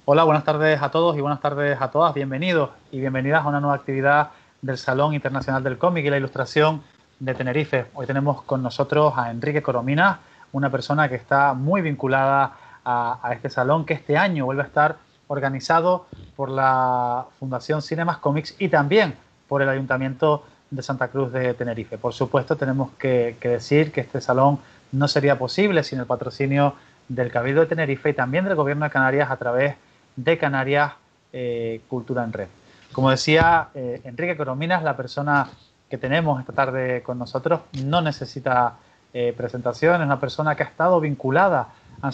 Hola, buenas tardes a todos y buenas tardes a todas. Bienvenidos y bienvenidas a una nueva actividad del Salón Internacional del Cómic y la Ilustración de Tenerife. Hoy tenemos con nosotros a Enrique Corominas, una persona que está muy vinculada a este salón, que este año vuelve a estar organizado por la Fundación Cinemas Comics y también por el Ayuntamiento de Santa Cruz de Tenerife. Por supuesto, tenemos que decir que este salón no sería posible sin el patrocinio del Cabildo de Tenerife y también del Gobierno de Canarias a través de Canarias Cultura en Red. Como decía Enrique Corominas, la persona que tenemos esta tarde con nosotros no necesita presentación, es una persona que ha estado vinculada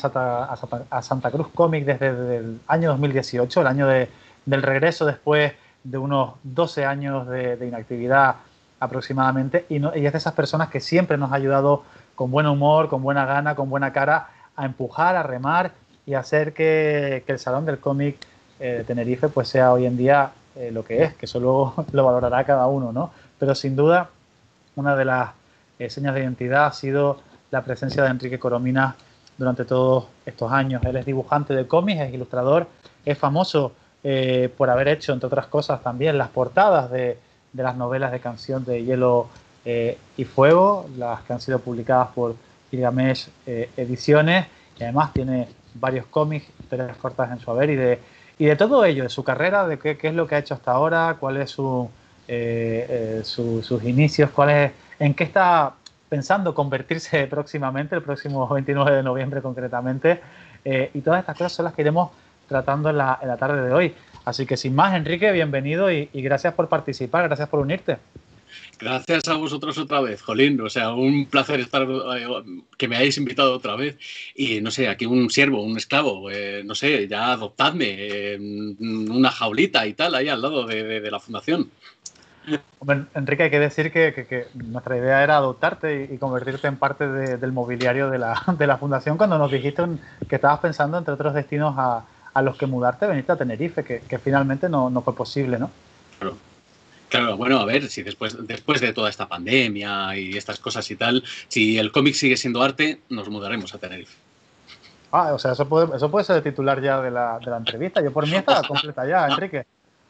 a Santa Cruz Comics desde el año 2018, el año del regreso después de unos 12 años de inactividad aproximadamente, y es de esas personas que siempre nos ha ayudado con buen humor, con buena gana, con buena cara, a empujar, a remar y hacer que el Salón del Cómic de Tenerife pues sea hoy en día lo que es, que eso luego lo valorará cada uno, ¿no? Pero sin duda, una de las señas de identidad ha sido la presencia de Enrique Corominas durante todos estos años. Él es dibujante de cómics, es ilustrador, es famoso por haber hecho, entre otras cosas, también las portadas de las novelas de Canción de Hielo y Fuego, las que han sido publicadas por Gilgamesh Ediciones, y además tiene varios cómics, historias cortas en su haber, y de todo ello, de su carrera, de qué es lo que ha hecho hasta ahora, cuál es sus inicios, en qué está pensando convertirse próximamente, el próximo 29 de noviembre concretamente, y todas estas cosas son las que iremos tratando en la tarde de hoy. Así que sin más, Enrique, bienvenido y gracias por participar, gracias por unirte. Gracias a vosotros otra vez, Jolín. O sea, un placer estar que me hayáis invitado otra vez. Y no sé, aquí un siervo, un esclavo, no sé, ya adoptadme una jaulita y tal, ahí al lado de la fundación. Hombre, Enrique, hay que decir que nuestra idea era adoptarte y convertirte en parte del mobiliario de la fundación cuando nos dijiste que estabas pensando, entre otros destinos, a los que mudarte, venirte a Tenerife, que finalmente no fue posible, ¿no? Claro. Claro, bueno, a ver, si después de toda esta pandemia y estas cosas y tal, si el cómic sigue siendo arte, nos mudaremos a Tenerife. O sea, eso puede ser el titular ya de la entrevista. Yo por mí estaba completa ya, Enrique.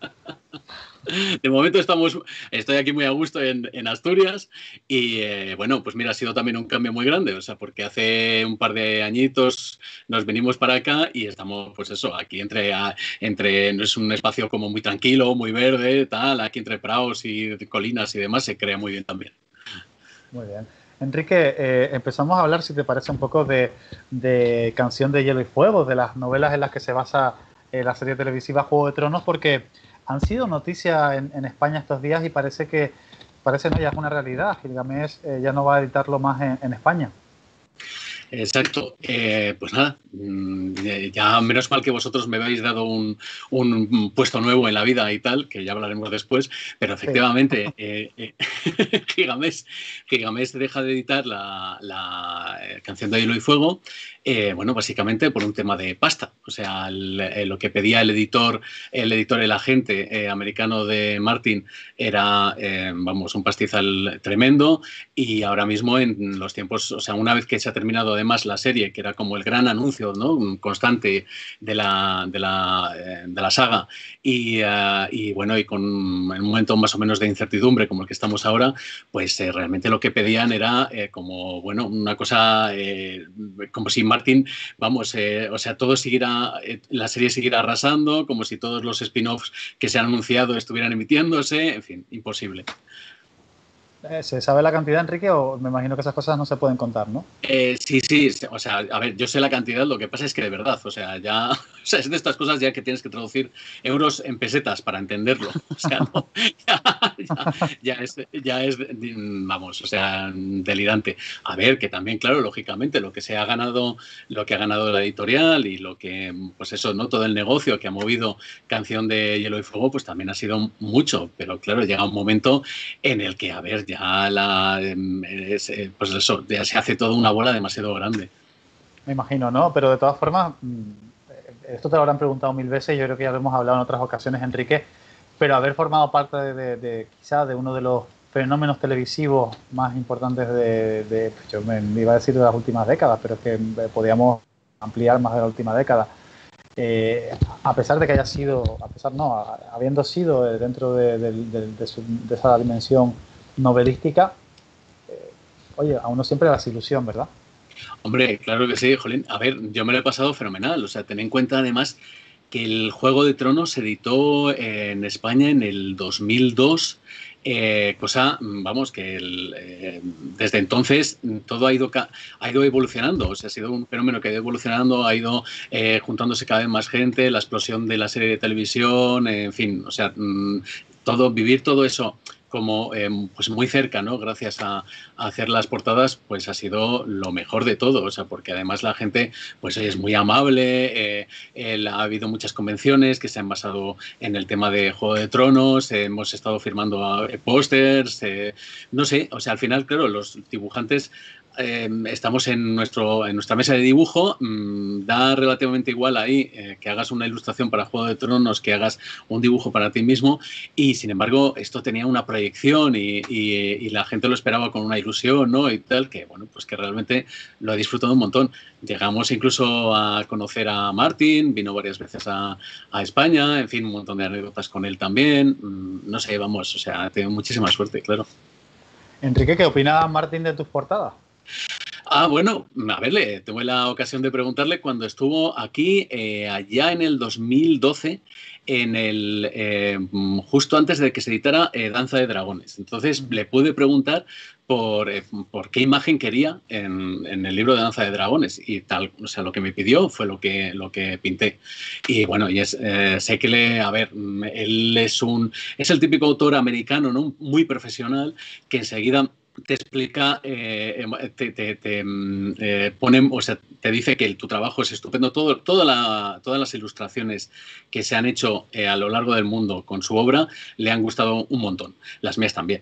De momento estoy aquí muy a gusto en Asturias y bueno, pues mira, ha sido también un cambio muy grande, o sea, porque hace un par de añitos nos venimos para acá y estamos, pues eso, aquí no es un espacio como muy tranquilo, muy verde, tal, aquí entre prados y colinas y demás se crea muy bien también. Muy bien. Enrique, empezamos a hablar, si te parece, un poco de Canción de Hielo y Fuego, de las novelas en las que se basa la serie televisiva Juego de Tronos, porque han sido noticia en España estos días y parece no, ya es una realidad. Gilgamesh ya no va a editarlo más en España. Exacto. Pues nada, ya menos mal que vosotros me habéis dado un puesto nuevo en la vida y tal, que ya hablaremos después, pero efectivamente Gigamesh deja de editar la Canción de Hielo y Fuego, bueno, básicamente por un tema de pasta. O sea, lo que pedía el editor, el agente americano de Martin era, vamos, un pastizal tremendo y ahora mismo en los tiempos, o sea, una vez que se ha terminado además la serie, que era como el gran anuncio, ¿no?, constante de la saga y bueno, y con un momento más o menos de incertidumbre como el que estamos ahora, pues realmente lo que pedían era como, bueno, una cosa como si Martin, vamos, o sea, la serie siguiera arrasando, como si todos los spin-offs que se han anunciado estuvieran emitiéndose, en fin, imposible. ¿Se sabe la cantidad, Enrique? O me imagino que esas cosas no se pueden contar, ¿no? Sí, o sea, a ver, yo sé la cantidad, lo que pasa es que de verdad, o sea, o sea, es de estas cosas ya que tienes que traducir euros en pesetas para entenderlo, o sea, no, ya es, vamos, o sea, delirante. A ver, que también, claro, lógicamente, lo que ha ganado la editorial y lo que, pues eso, ¿no?, todo el negocio que ha movido Canción de Hielo y Fuego, pues también ha sido mucho, pero claro, llega un momento en el que, a ver, ya pues eso, ya se hace toda una bola demasiado grande. Me imagino, ¿no? Pero de todas formas, esto te lo habrán preguntado mil veces, yo creo que ya lo hemos hablado en otras ocasiones, Enrique, pero haber formado parte quizás de uno de los fenómenos televisivos más importantes yo me iba a decir de las últimas décadas, pero es que podíamos ampliar más de la última década. a pesar de que haya sido, habiendo sido dentro de esa dimensión novelística, oye, a uno siempre da esa ilusión, ¿verdad? Hombre, claro que sí, jolín. A ver, yo me lo he pasado fenomenal. O sea, ten en cuenta además que el Juego de Tronos se editó en España en el 2002, cosa, vamos, que desde entonces todo ha ido evolucionando. O sea, ha sido un fenómeno que ha ido evolucionando, ha ido juntándose cada vez más gente, la explosión de la serie de televisión, en fin, o sea, vivir todo eso como pues muy cerca, ¿no? Gracias a hacer las portadas, pues ha sido lo mejor de todo, o sea, porque además la gente pues es muy amable, ha habido muchas convenciones que se han basado en el tema de Juego de Tronos, hemos estado firmando pósters, no sé, o sea, al final, claro, los dibujantes estamos en nuestra mesa de dibujo, da relativamente igual ahí que hagas una ilustración para Juego de Tronos, que hagas un dibujo para ti mismo, y sin embargo esto tenía una proyección y la gente lo esperaba con una ilusión, ¿no? Y tal, que bueno, pues que realmente lo he disfrutado un montón. Llegamos incluso a conocer a Martin, vino varias veces a España, en fin, un montón de anécdotas con él también, no sé, vamos, o sea, tengo muchísima suerte, claro. Enrique, ¿qué opina Martín de tus portadas? Bueno, a ver, tuve la ocasión de preguntarle cuando estuvo aquí, allá en el 2012, justo antes de que se editara Danza de Dragones. Entonces le pude preguntar por qué imagen quería en el libro de Danza de Dragones y tal, o sea, lo que me pidió fue lo que pinté. Y bueno, sé que él es el típico autor americano, ¿no? Muy profesional, que enseguida te explica, pone, o sea, te dice que tu trabajo es estupendo. Todas las ilustraciones que se han hecho a lo largo del mundo con su obra le han gustado un montón. Las mías también.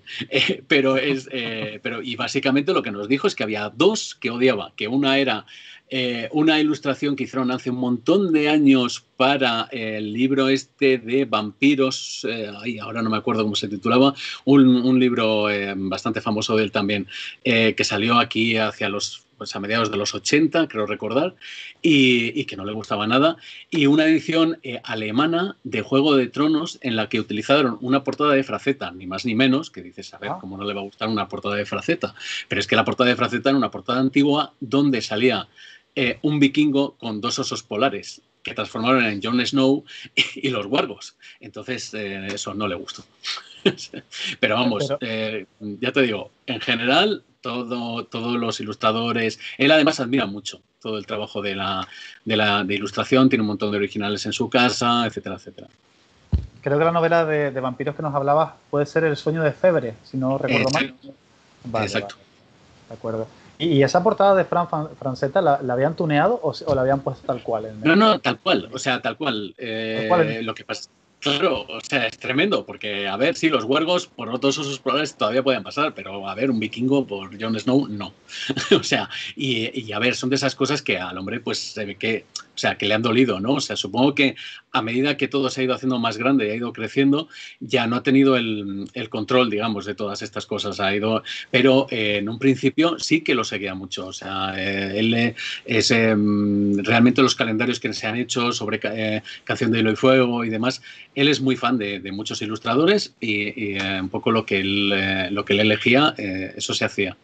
Y básicamente lo que nos dijo es que había dos que odiaba, que una era una ilustración que hicieron hace un montón de años para el libro este de vampiros, ahora no me acuerdo cómo se titulaba, un libro bastante famoso de él también, que salió aquí pues a mediados de los 80, creo recordar, y que no le gustaba nada, y una edición alemana de Juego de Tronos en la que utilizaron una portada de Fraceta, ni más ni menos, que dices, a ver, ¿cómo no le va a gustar una portada de Fraceta? Pero es que la portada de Fraceta era una portada antigua donde salía un vikingo con dos osos polares que transformaron en Jon Snow y los wargos. Entonces, eso no le gustó. Pero vamos, ya te digo, en general, todos los ilustradores, él además admira mucho todo el trabajo de ilustración, tiene un montón de originales en su casa, etcétera, etcétera. Creo que la novela de vampiros que nos hablabas puede ser El sueño de Febre, si no recuerdo mal. Vale, exacto. Vale. De acuerdo. ¿Y esa portada de Franceta la habían tuneado o la habían puesto tal cual? No, tal cual. O sea, tal cual. ¿Tal cual? Lo que pasa. Claro, o sea, es tremendo, porque, a ver, sí, los huergos por otros osos polares todavía pueden pasar, pero, a ver, un vikingo por Jon Snow, no. O sea, y, a ver, son de esas cosas que al hombre, pues, se ve que, o sea, que le han dolido, ¿no? O sea, supongo que a medida que todo se ha ido haciendo más grande y ha ido creciendo, ya no ha tenido el control, digamos, de todas estas cosas. Pero en un principio sí que lo seguía mucho. O sea, él es realmente los calendarios que se han hecho sobre Canción de Hielo y Fuego y demás. Él es muy fan de muchos ilustradores y un poco lo que él elegía, eso se hacía.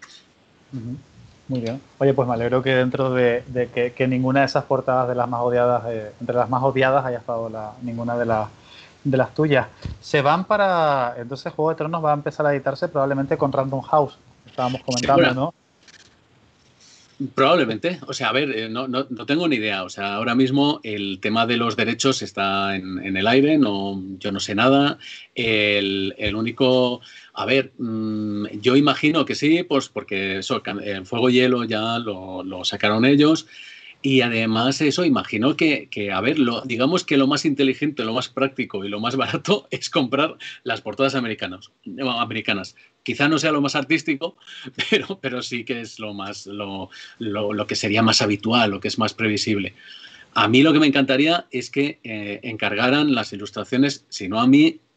Muy bien. Oye, pues me alegro que dentro de que ninguna de esas portadas de las más odiadas, entre las más odiadas, haya estado ninguna de las tuyas. Se van para... Entonces Juego de Tronos va a empezar a editarse probablemente con Random House. Estábamos comentando, ¿segura? ¿No? Probablemente, o sea, a ver, no tengo ni idea, o sea, ahora mismo el tema de los derechos está en el aire, yo no sé nada, el único, a ver, yo imagino que sí, pues porque eso, el Fuego y Hielo ya lo sacaron ellos. Y además eso, imagino que a ver, digamos que lo más inteligente, lo más práctico y lo más barato es comprar las portadas americanas. Quizá no sea lo más artístico, pero sí que es lo que sería más habitual, lo que es más previsible. A mí lo que me encantaría es que encargaran las ilustraciones, si no a mí,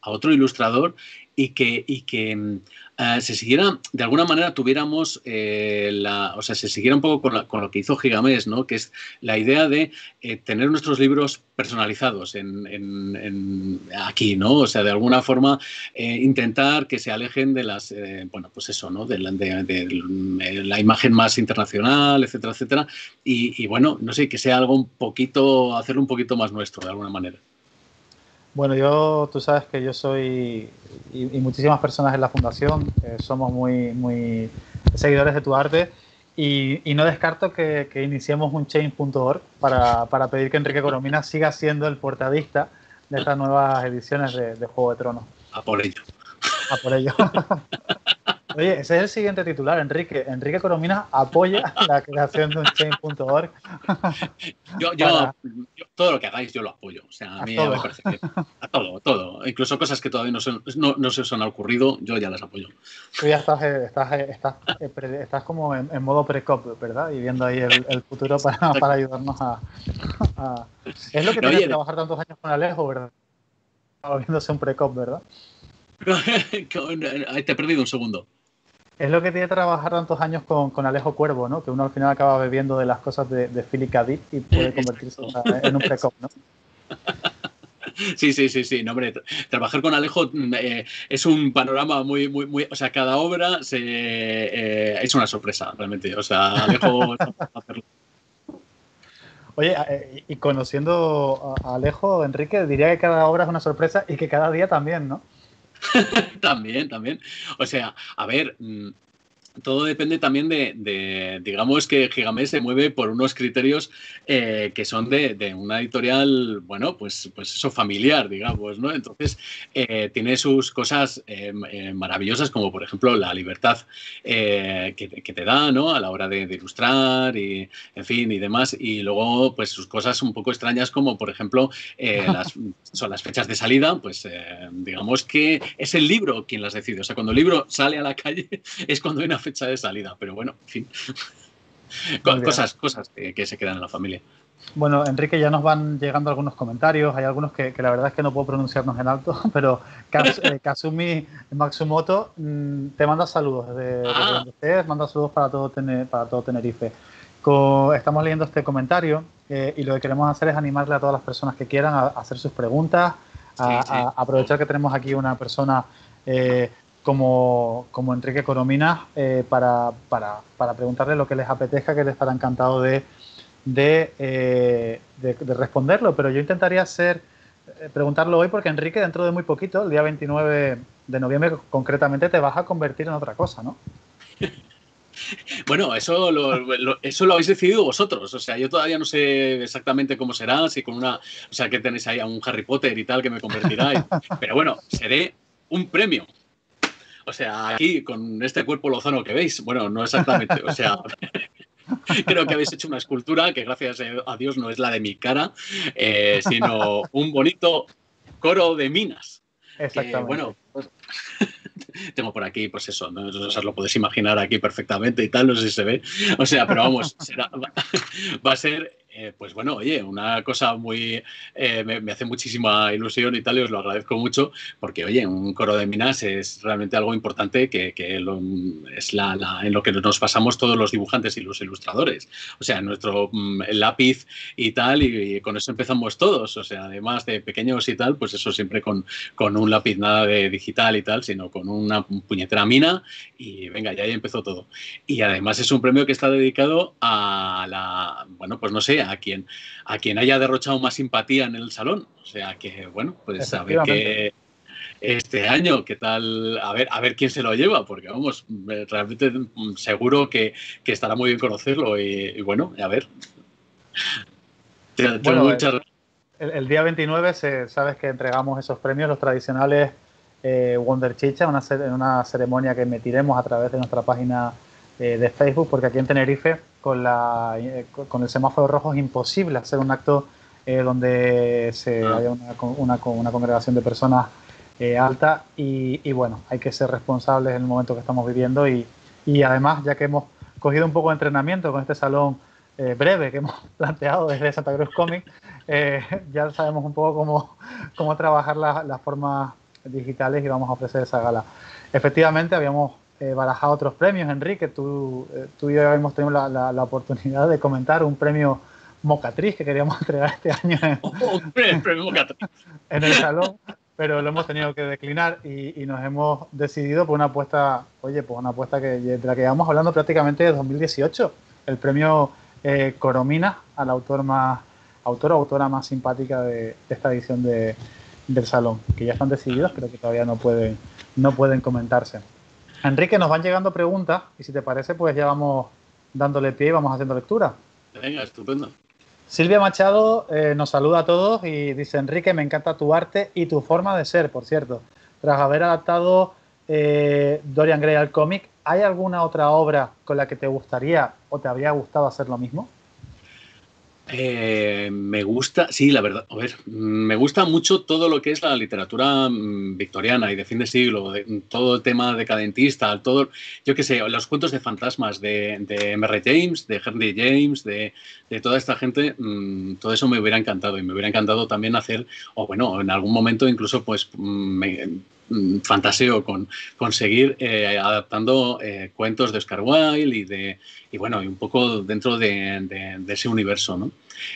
a otro ilustrador y que se siguiera, de alguna manera tuviéramos, o sea, se siguiera un poco con lo que hizo Gigamés, ¿no? Que es la idea de tener nuestros libros personalizados aquí, ¿no? O sea, de alguna forma intentar que se alejen de las, bueno, pues eso, ¿no? De la imagen más internacional, etcétera, etcétera. Y bueno, no sé, que sea algo un poquito, hacerlo un poquito más nuestro, de alguna manera. Bueno, tú sabes que yo soy, y muchísimas personas en la fundación, somos muy seguidores de tu arte y no descarto que iniciemos un change.org para pedir que Enrique Corominas siga siendo el portadista de estas nuevas ediciones de Juego de Tronos. A por ello. A por ello. Oye, ese es el siguiente titular, Enrique. Enrique Corominas apoya la creación de un change.org. Yo, todo lo que hagáis, yo lo apoyo. O sea, a mí me parece que a todo. Incluso cosas que todavía no se os han ocurrido, yo ya las apoyo. Tú ya estás como en modo pre-cop, ¿verdad? Y viendo ahí el futuro para ayudarnos a... Es lo que tiene que trabajar tantos años con Alejo, ¿verdad? Viéndose un pre-cop, ¿verdad? Te he perdido un segundo. Es lo que tiene que trabajar tantos años con Alejo Cuervo, ¿no? Que uno al final acaba bebiendo de las cosas de Philip K. Dick y puede convertirse en un pre-cop, ¿no? Sí. No, hombre, trabajar con Alejo es un panorama muy... O sea, cada obra es una sorpresa, realmente. O sea, Alejo... Oye, y conociendo a Alejo, Enrique, diría que cada obra es una sorpresa y que cada día también, ¿no? También. O sea, a ver... todo depende también digamos que Gigamés se mueve por unos criterios que son de una editorial, bueno, pues eso, familiar, digamos, ¿no? Entonces, tiene sus cosas maravillosas, como por ejemplo la libertad que te da, ¿no? A la hora de ilustrar y, en fin, y demás. Y luego, pues sus cosas un poco extrañas, como por ejemplo, son las fechas de salida, pues digamos que es el libro quien las decide. O sea, cuando el libro sale a la calle es cuando hay una fecha de salida, pero bueno, en fin. Cosas que se quedan en la familia. Bueno, Enrique, ya nos van llegando algunos comentarios. Hay algunos que la verdad es que no puedo pronunciarnos en alto, pero Kazumi Matsumoto te manda saludos desde donde estés, manda saludos para todo Tenerife. Estamos leyendo este comentario y lo que queremos hacer es animarle a todas las personas que quieran a hacer sus preguntas, a aprovechar que tenemos aquí una persona como Enrique Corominas para preguntarle lo que les apetezca, que él estará encantado de responderlo, pero yo intentaría preguntarlo hoy porque Enrique, dentro de muy poquito, el día 29 de noviembre concretamente, te vas a convertir en otra cosa, ¿no? Bueno, eso lo habéis decidido vosotros. O sea, yo todavía no sé exactamente cómo será, si con o sea, que tenéis ahí a un Harry Potter y tal que me convertirá. Pero bueno, seré un premio. O sea, aquí con este cuerpo lozano que veis, bueno, no exactamente, o sea, creo que habéis hecho una escultura que gracias a Dios no es la de mi cara, sino un bonito coro de minas. Exactamente. Que, bueno, pues, tengo por aquí, pues eso, ¿no? O sea, lo podéis imaginar aquí perfectamente y tal, no sé si se ve. O sea, pero vamos, va a ser, pues bueno, oye, una cosa muy... me hace muchísima ilusión y tal, y os lo agradezco mucho, porque, oye, un coro de minas es realmente algo importante que es en lo que nos basamos todos los dibujantes y los ilustradores. O sea, nuestro lápiz y tal, y con eso empezamos todos. O sea, además de pequeños y tal, pues eso siempre con un lápiz, nada de digital y tal, sino con una puñetera mina, y venga, ya ahí empezó todo. Y además es un premio que está dedicado a bueno, pues no sé, a quien haya derrochado más simpatía en el salón. O sea que, bueno, pues a ver qué este año, qué tal, a ver quién se lo lleva, porque vamos, realmente seguro que estará muy bien conocerlo y bueno, a ver. Bueno, el día 29 sabes que entregamos esos premios, los tradicionales Wonder Chicha, en una ceremonia que emitiremos a través de nuestra página de Facebook, porque aquí en Tenerife con el semáforo rojo es imposible hacer un acto donde haya una congregación de personas alta y bueno, hay que ser responsables en el momento que estamos viviendo y además, ya que hemos cogido un poco de entrenamiento con este salón breve que hemos planteado desde Santa Cruz Comics, ya sabemos un poco cómo trabajar las formas digitales íbamos a ofrecer esa gala. Efectivamente, habíamos barajado otros premios, Enrique. Tú y yo hemos tenido la oportunidad de comentar un premio Mocatriz que queríamos entregar este año el premio Mocatriz en el salón, pero lo hemos tenido que declinar y nos hemos decidido por una apuesta, oye, pues una apuesta de la que llevamos hablando prácticamente de 2018, el premio Coromina al autor o autora más simpática de esta edición del salón, que ya están decididos, pero que todavía no pueden comentarse. Enrique, nos van llegando preguntas y si te parece, pues ya vamos dándole pie y vamos haciendo lectura. Venga, estupendo. Silvia Machado nos saluda a todos y dice: Enrique, me encanta tu arte y tu forma de ser, por cierto. Tras haber adaptado Dorian Gray al cómic, ¿hay alguna otra obra con la que te gustaría o te habría gustado hacer lo mismo? Me gusta, sí, la verdad, a ver, me gusta mucho todo lo que es la literatura victoriana y de fin de siglo, todo el tema decadentista, todo, yo qué sé, los cuentos de fantasmas de M.R. James, de Henry James, de toda esta gente, todo eso me hubiera encantado y me hubiera encantado también hacer, o bueno, en algún momento incluso pues fantaseo con seguir adaptando cuentos de Oscar Wilde y bueno, y un poco dentro de ese universo, ¿no?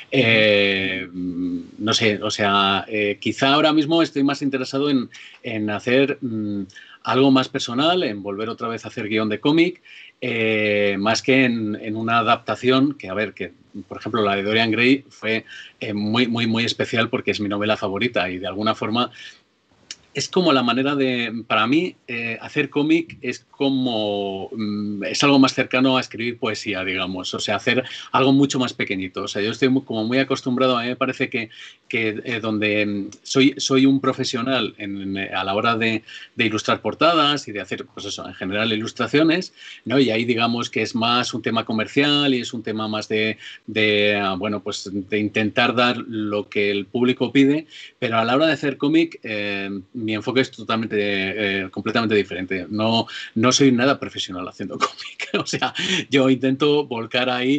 No sé, o sea, quizá ahora mismo estoy más interesado en hacer algo más personal, en volver otra vez a hacer guión de cómic, más que en una adaptación que, a ver, que por ejemplo la de Dorian Gray fue muy, muy, muy especial porque es mi novela favorita y de alguna forma es como la manera de, para mí, hacer cómic es como, es algo más cercano a escribir poesía, digamos, o sea, hacer algo mucho más pequeñito. O sea, yo estoy como muy acostumbrado, a mí me parece que donde soy un profesional a la hora de ilustrar portadas y de hacer, pues eso, en general ilustraciones, ¿no? Y ahí digamos que es más un tema comercial y es un tema más bueno, pues de intentar dar lo que el público pide, pero a la hora de hacer cómic, mi enfoque es totalmente, completamente diferente. No soy nada profesional haciendo cómic. O sea, yo intento volcar ahí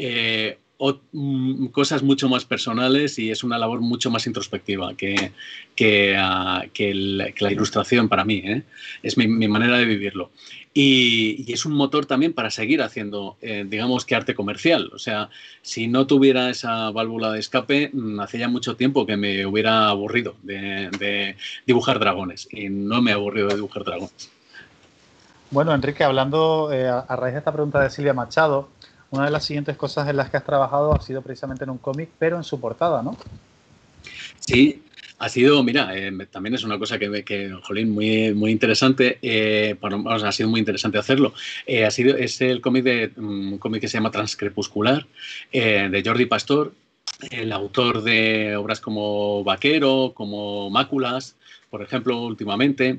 cosas mucho más personales y es una labor mucho más introspectiva que la ilustración para mí. Es mi manera de vivirlo. Y es un motor también para seguir haciendo, digamos, que arte comercial. O sea, si no tuviera esa válvula de escape, hace ya mucho tiempo que me hubiera aburrido de dibujar dragones. Y no me he aburrido de dibujar dragones. Bueno, Enrique, hablando a raíz de esta pregunta de Silvia Machado, una de las siguientes cosas en las que has trabajado ha sido precisamente en un cómic, pero en su portada, ¿no? Sí. Ha sido, mira, también es una cosa jolín, muy, muy interesante, ha sido muy interesante hacerlo. Es el un cómic que se llama Transcrepuscular, de Jordi Pastor, el autor de obras como Vaquero, como Máculas, por ejemplo, últimamente.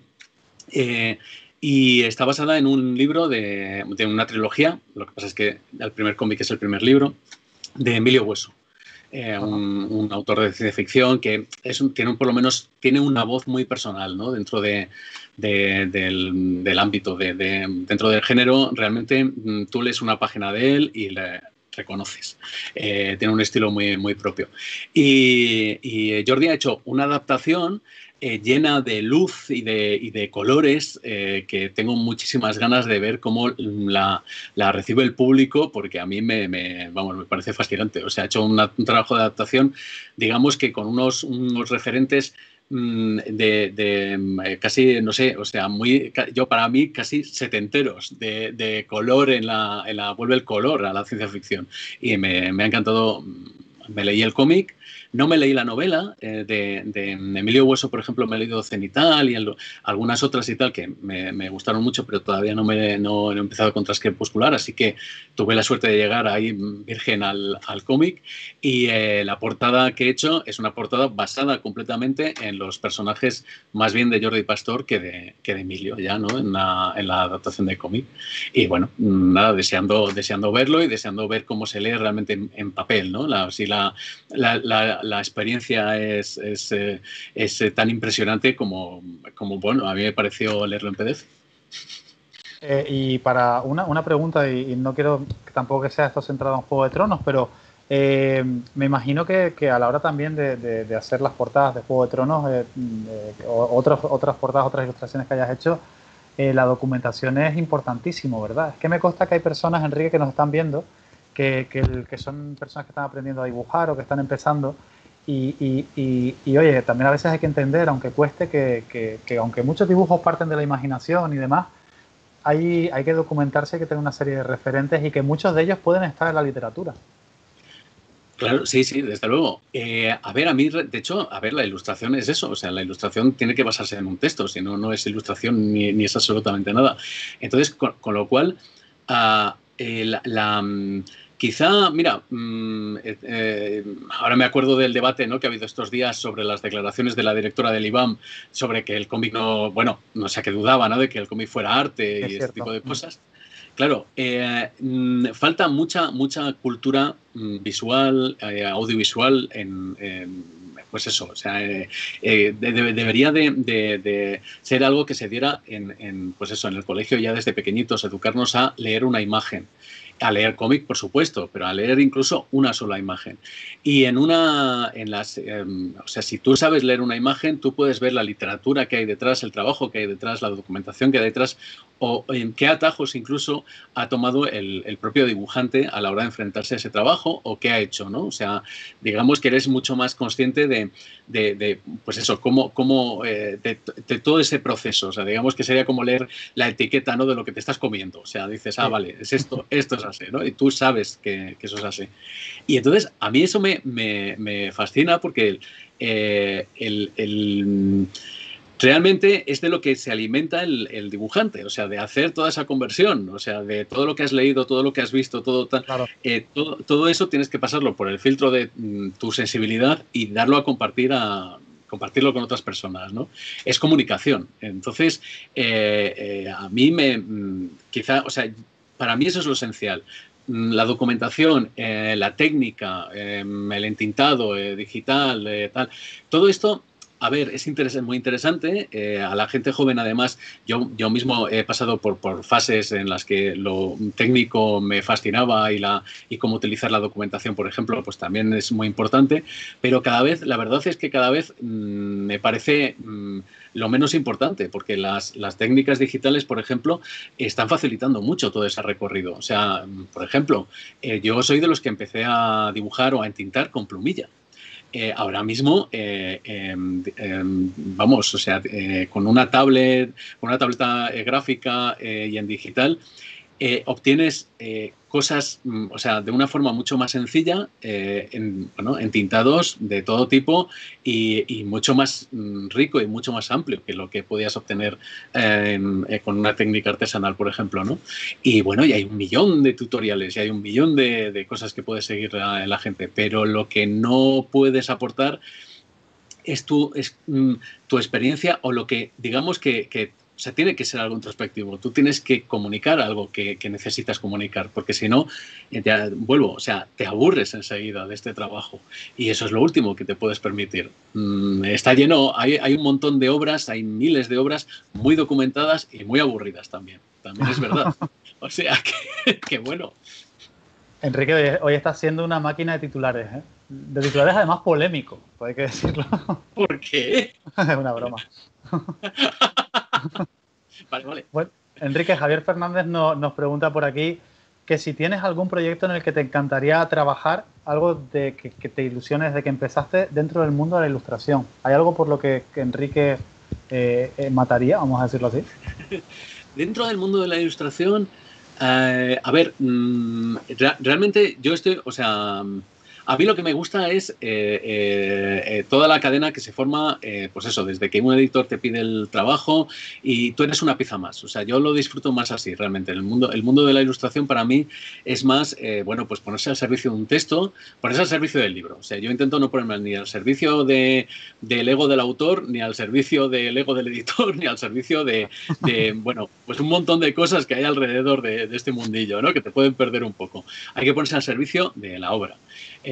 Y está basada en un libro de una trilogía, lo que pasa es que el primer cómic es el primer libro, de Emilio Hueso. Un autor de ciencia ficción que por lo menos tiene una voz muy personal, ¿no? Dentro del ámbito, dentro del género, realmente tú lees una página de él y le reconoces. Tiene un estilo muy, muy propio. Y Jordi ha hecho una adaptación llena de luz y de colores que tengo muchísimas ganas de ver cómo la recibe el público, porque a mí me parece fascinante. O sea, ha hecho un trabajo de adaptación, digamos que con unos referentes casi, no sé, o sea, yo para mí casi setenteros de color vuelve el color a la ciencia ficción. Y me ha encantado. Me leí el cómic, no me leí la novela de Emilio Hueso, por ejemplo, me he leído Cenital y algunas otras y tal que me gustaron mucho, pero todavía no he empezado con Transcrepuscular, así que tuve la suerte de llegar ahí virgen al cómic y la portada que he hecho es una portada basada completamente en los personajes más bien de Jordi Pastor que de Emilio, ya, ¿no? En la adaptación de cómic. Y bueno, nada, deseando verlo y deseando ver cómo se lee realmente en papel, ¿no? La experiencia es tan impresionante como, bueno, a mí me pareció leerlo en PDF. Y para una pregunta, y no quiero tampoco que sea esto centrado en Juego de Tronos, pero Me imagino que a la hora también de hacer las portadas de Juego de Tronos, o otras portadas, otras ilustraciones que hayas hecho, la documentación es importantísimo, ¿verdad? Es que me consta que hay personas, Enrique, que nos están viendo, que son personas que están aprendiendo a dibujar o que están empezando. Oye, también a veces hay que entender, aunque cueste, que aunque muchos dibujos parten de la imaginación y demás, hay que documentarse, hay que tener una serie de referentes y que muchos de ellos pueden estar en la literatura. Claro, sí, sí, desde luego. A ver, a mí, de hecho, a ver, la ilustración es eso, o sea, la ilustración tiene que basarse en un texto, si no, no es ilustración ni es absolutamente nada. Entonces, con lo cual, ah, quizá, mira, ahora me acuerdo del debate, ¿no?, que ha habido estos días sobre las declaraciones de la directora del IBAM sobre que el cómic no, bueno, no sé, que dudaba, ¿no?, de que el cómic fuera arte Es y este cierto. tipo de cosas. Claro, falta mucha cultura visual, audiovisual pues eso, o sea, debería de ser algo que se diera pues eso, en el colegio ya desde pequeñitos, educarnos a leer una imagen. A leer cómic, por supuesto, pero a leer incluso una sola imagen. Y o sea, si tú sabes leer una imagen, tú puedes ver la literatura que hay detrás, el trabajo que hay detrás, la documentación que hay detrás, o en qué atajos incluso ha tomado el propio dibujante a la hora de enfrentarse a ese trabajo o qué ha hecho, ¿no? O sea, digamos que eres mucho más consciente pues eso, de todo ese proceso. O sea, digamos que sería como leer la etiqueta, ¿no?, de lo que te estás comiendo. O sea, dices, Sí. vale, es esto es así, ¿no? Y tú sabes que eso es así. Y entonces, a mí eso me fascina porque realmente es de lo que se alimenta el dibujante, o sea, de hacer toda esa conversión, o sea, de todo lo que has leído, todo lo que has visto, Claro. todo eso tienes que pasarlo por el filtro de tu sensibilidad y darlo a compartirlo con otras personas, ¿no? Es comunicación. Entonces, a mí quizá, o sea, para mí eso es lo esencial. La documentación, la técnica, el entintado digital, tal, todo esto. A ver, es muy interesante. A la gente joven, además, yo mismo he pasado por fases en las que lo técnico me fascinaba y cómo utilizar la documentación, por ejemplo, pues también es muy importante. Pero la verdad es que cada vez me parece lo menos importante, porque las técnicas digitales, por ejemplo, están facilitando mucho todo ese recorrido. O sea, por ejemplo, yo soy de los que empecé a dibujar o a entintar con plumilla. Ahora mismo, vamos, o sea, con una tableta gráfica y en digital, obtienes cosas, o sea, de una forma mucho más sencilla, en tintados de todo tipo y mucho más rico y mucho más amplio que lo que podías obtener con una técnica artesanal, por ejemplo, ¿no? Y bueno, y hay un millón de tutoriales y hay un millón de cosas que puede seguir la gente, pero lo que no puedes aportar es tu experiencia o lo que, digamos que o sea, tiene que ser algo introspectivo. Tú tienes que comunicar algo que necesitas comunicar, porque si no, vuelvo, o sea, te aburres enseguida de este trabajo. Y eso es lo último que te puedes permitir. Está lleno, hay un montón de obras, hay miles de obras muy documentadas y muy aburridas también. También es verdad. O sea, que bueno. Enrique, hoy está siendo una máquina de titulares, ¿eh? De titulares además polémicos, pues hay que decirlo. ¿Por qué? Es una broma. Vale, vale. Bueno, Enrique, Javier Fernández nos pregunta por aquí que si tienes algún proyecto en el que te encantaría trabajar, algo de que te ilusiones de que empezaste dentro del mundo de la ilustración. ¿Hay algo por lo que Enrique mataría, vamos a decirlo así? Dentro del mundo de la ilustración, a ver, realmente yo estoy, o sea, a mí lo que me gusta es toda la cadena que se forma, pues eso, desde que un editor te pide el trabajo y tú eres una pieza más. O sea, yo lo disfruto más así, realmente. El mundo de la ilustración para mí es más, bueno, pues ponerse al servicio de un texto, ponerse al servicio del libro. O sea, yo intento no ponerme ni al servicio del ego del autor, ni al servicio del ego del editor, ni al servicio bueno, pues un montón de cosas que hay alrededor de este mundillo, ¿no?, que te pueden perder un poco. Hay que ponerse al servicio de la obra.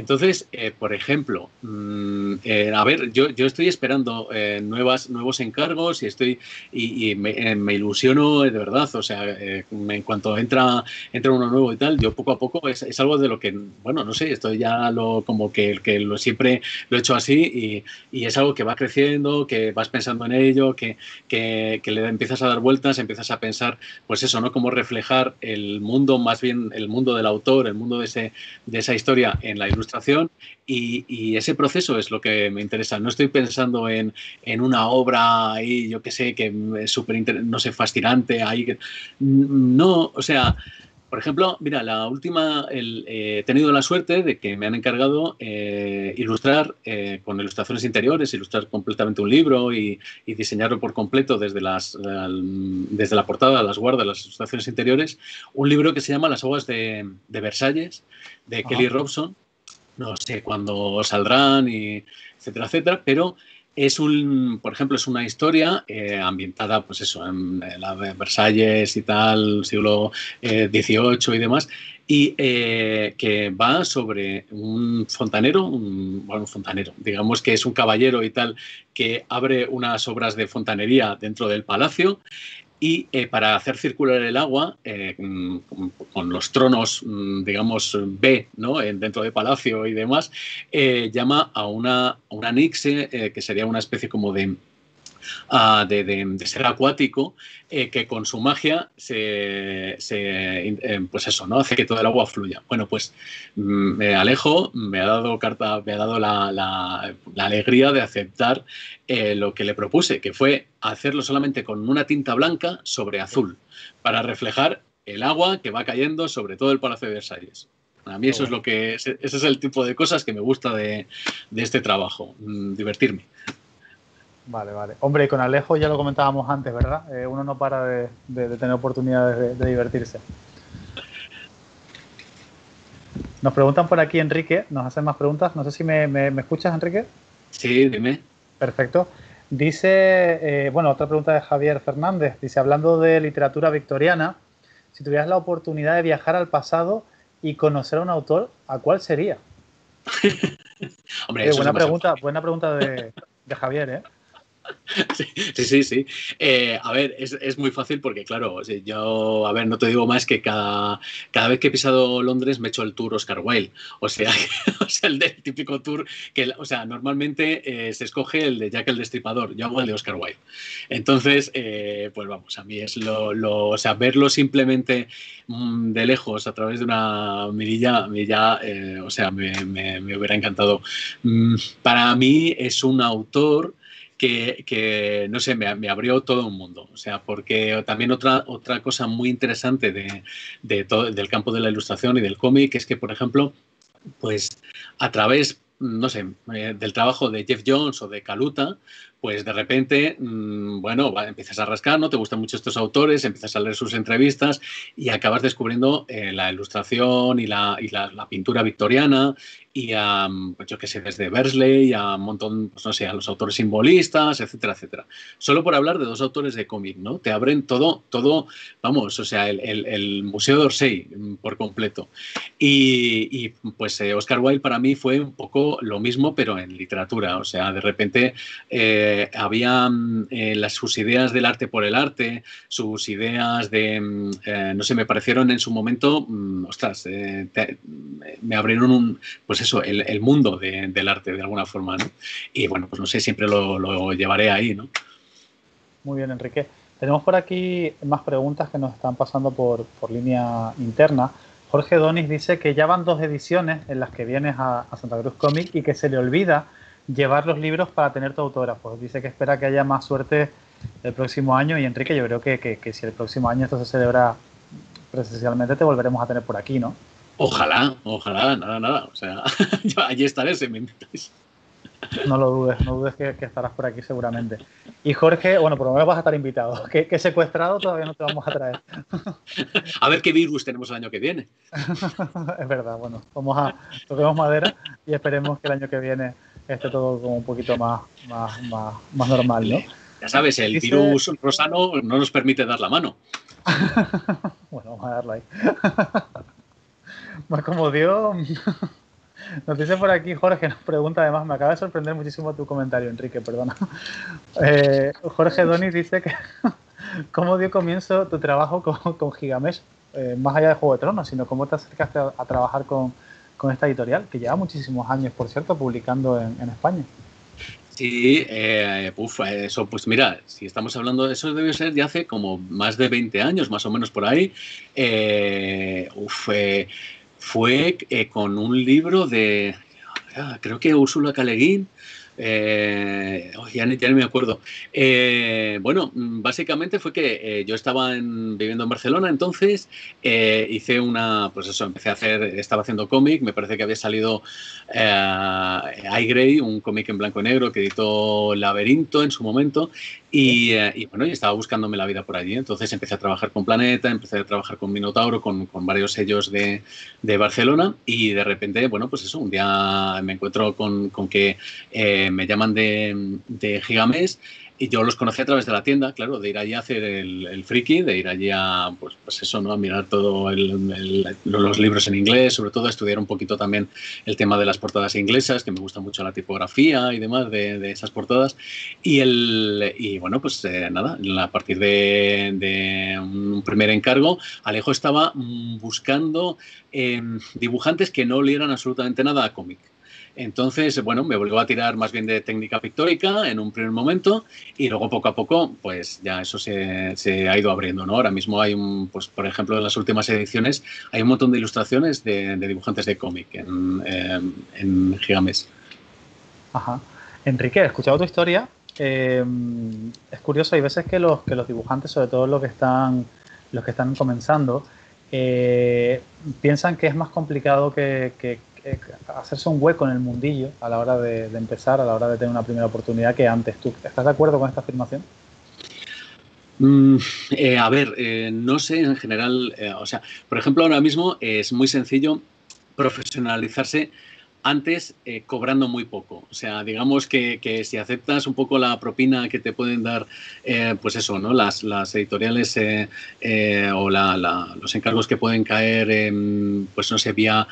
Entonces, por ejemplo, a ver, yo estoy esperando nuevos encargos y me ilusiono de verdad. O sea, en cuanto entra uno nuevo y tal, yo poco a poco es algo de lo que, bueno, no sé, estoy ya como que siempre lo he hecho así y es algo que va creciendo, que vas pensando en ello, que le empiezas a dar vueltas, empiezas a pensar, pues eso, ¿no? Cómo reflejar el mundo, más bien el mundo del autor, el mundo de esa historia en la ilustración y ese proceso es lo que me interesa. No estoy pensando en una obra ahí, yo qué sé, que es súper, no sé, fascinante. Ahí, no, o sea, por ejemplo, mira, la última, he tenido la suerte de que me han encargado ilustrar con ilustraciones interiores, ilustrar completamente un libro y diseñarlo por completo desde la portada, las guardas, las ilustraciones interiores, un libro que se llama Las aguas de Versalles, de Kelly Robson. No sé cuándo saldrán, etcétera, etcétera, pero por ejemplo, es una historia ambientada, pues eso, en la Versalles y tal, siglo XVIII y demás, y que va sobre un fontanero, un fontanero, digamos que es un caballero y tal, que abre unas obras de fontanería dentro del palacio. Y para hacer circular el agua, con los tronos, digamos, B, ¿no? Dentro de palacio y demás, llama a una nixe, que sería una especie como de ser acuático, que con su magia pues eso, ¿no? Hace que todo el agua fluya. Bueno, pues Alejo me ha dado la alegría de aceptar lo que le propuse, que fue hacerlo solamente con una tinta blanca sobre azul, para reflejar el agua que va cayendo sobre todo el Palacio de Versalles. A mí eso ese es el tipo de cosas que me gusta de este trabajo, divertirme. Vale, vale. Hombre, y con Alejo ya lo comentábamos antes, ¿verdad? Uno no para de tener oportunidades de divertirse. Nos preguntan por aquí, Enrique, nos hacen más preguntas. No sé si me escuchas, Enrique. Sí, dime. Perfecto. Dice, bueno, otra pregunta de Javier Fernández. Dice, hablando de literatura victoriana, si tuvieras la oportunidad de viajar al pasado y conocer a un autor, ¿a cuál sería? Hombre, eso buena es buena pregunta de Javier, ¿eh? Sí. A ver, es muy fácil porque, claro, o sea, yo, a ver, no te digo más que cada vez que he pisado Londres me he hecho el tour Oscar Wilde. O sea, el típico tour que, o sea, normalmente se escoge el de Jack el Destripador. Yo hago el de Oscar Wilde. Entonces, pues vamos, a mí es o sea, verlo simplemente de lejos a través de una mirilla, o sea, me hubiera encantado. Para mí es un autor que no sé, me abrió todo un mundo. O sea, porque también otra cosa muy interesante del campo de la ilustración y del cómic es que, por ejemplo, pues a través, no sé, del trabajo de Jeff Jones o de Kaluta, pues de repente, bueno, empiezas a rascar, ¿no? Te gustan mucho estos autores, empiezas a leer sus entrevistas y acabas descubriendo la ilustración y la pintura victoriana y a, pues yo qué sé, desde Versley a un montón, pues no sé, a los autores simbolistas, etcétera, etcétera. Solo por hablar de dos autores de cómic, ¿no? Te abren todo, vamos, o sea, el Museo d'Orsay por completo. Y pues Oscar Wilde para mí fue un poco lo mismo, pero en literatura. O sea, de repente había sus ideas del arte por el arte, sus ideas no sé, me parecieron en su momento, ostras, me abrieron pues eso, el mundo del arte de alguna forma, ¿no? Y bueno, pues no sé, siempre lo llevaré ahí, ¿no? Muy bien, Enrique. Tenemos por aquí más preguntas que nos están pasando por línea interna. Jorge Donis dice que ya van 2 ediciones en las que vienes a Santa Cruz Comic y que se le olvida llevar los libros para tener tu autógrafo. Dice que espera que haya más suerte el próximo año y, Enrique, yo creo que si el próximo año esto se celebra presencialmente te volveremos a tener por aquí, ¿no? Ojalá, nada. O sea, yo allí estaré si me invitáis. No lo dudes, no dudes que estarás por aquí seguramente. Y Jorge, bueno, por lo menos vas a estar invitado. Que secuestrado todavía no te vamos a traer. A ver qué virus tenemos el año que viene. Es verdad, bueno, toquemos madera y esperemos que el año que viene esté todo como un poquito más normal, ¿no? Ya sabes, el virus rosano no nos permite dar la mano. Bueno, vamos a darlo ahí. Más como Dios, Nos dice por aquí Jorge, nos pregunta, además, me acaba de sorprender muchísimo tu comentario, Enrique, perdona. Jorge Donis dice que ¿cómo dio comienzo tu trabajo con Gigamesh? Más allá de Juego de Tronos, sino cómo te acercaste a trabajar con esta editorial, que lleva muchísimos años, por cierto, publicando en España. Sí, eso, pues mira, si estamos hablando de eso, debe ser ya hace como más de 20 años, más o menos por ahí. Fue con un libro de, creo que Úrsula K. Le Guin. Ya ni me acuerdo. Bueno, básicamente fue que yo estaba viviendo en Barcelona, entonces hice pues eso, estaba haciendo cómic, me parece que había salido iGrey, un cómic en blanco y negro que editó Laberinto en su momento, y bueno, y estaba buscándome la vida por allí, entonces empecé a trabajar con Planeta, empecé a trabajar con Minotauro, con varios sellos de Barcelona, y de repente, bueno, pues eso, un día me encuentro con que me llaman de Gigamesh, y yo los conocí a través de la tienda, claro, de ir allí a hacer el friki, de ir allí a, pues eso, ¿no? A mirar todos los libros en inglés, sobre todo a estudiar un poquito también el tema de las portadas inglesas, que me gusta mucho la tipografía y demás de esas portadas. Y bueno, pues nada, a partir de un primer encargo, Alejo estaba buscando dibujantes que no olieran absolutamente nada a cómic. Entonces, bueno, me volvió a tirar más bien de técnica pictórica en un primer momento, y luego poco a poco, pues ya eso se ha ido abriendo, ¿no? Ahora mismo hay pues por ejemplo, en las últimas ediciones hay un montón de ilustraciones de dibujantes de cómic en Gigamesh. Ajá. Enrique, he escuchado tu historia. Es curioso, hay veces que los dibujantes, sobre todo los que están comenzando, piensan que es más complicado que hacerse un hueco en el mundillo a la hora de empezar, a la hora de tener una primera oportunidad que antes. ¿Tú estás de acuerdo con esta afirmación? A ver, no sé en general, o sea, por ejemplo, ahora mismo es muy sencillo profesionalizarse antes cobrando muy poco. O sea, digamos que si aceptas un poco la propina que te pueden dar, pues eso, ¿no? Las editoriales o los encargos que pueden caer, pues no sé, vía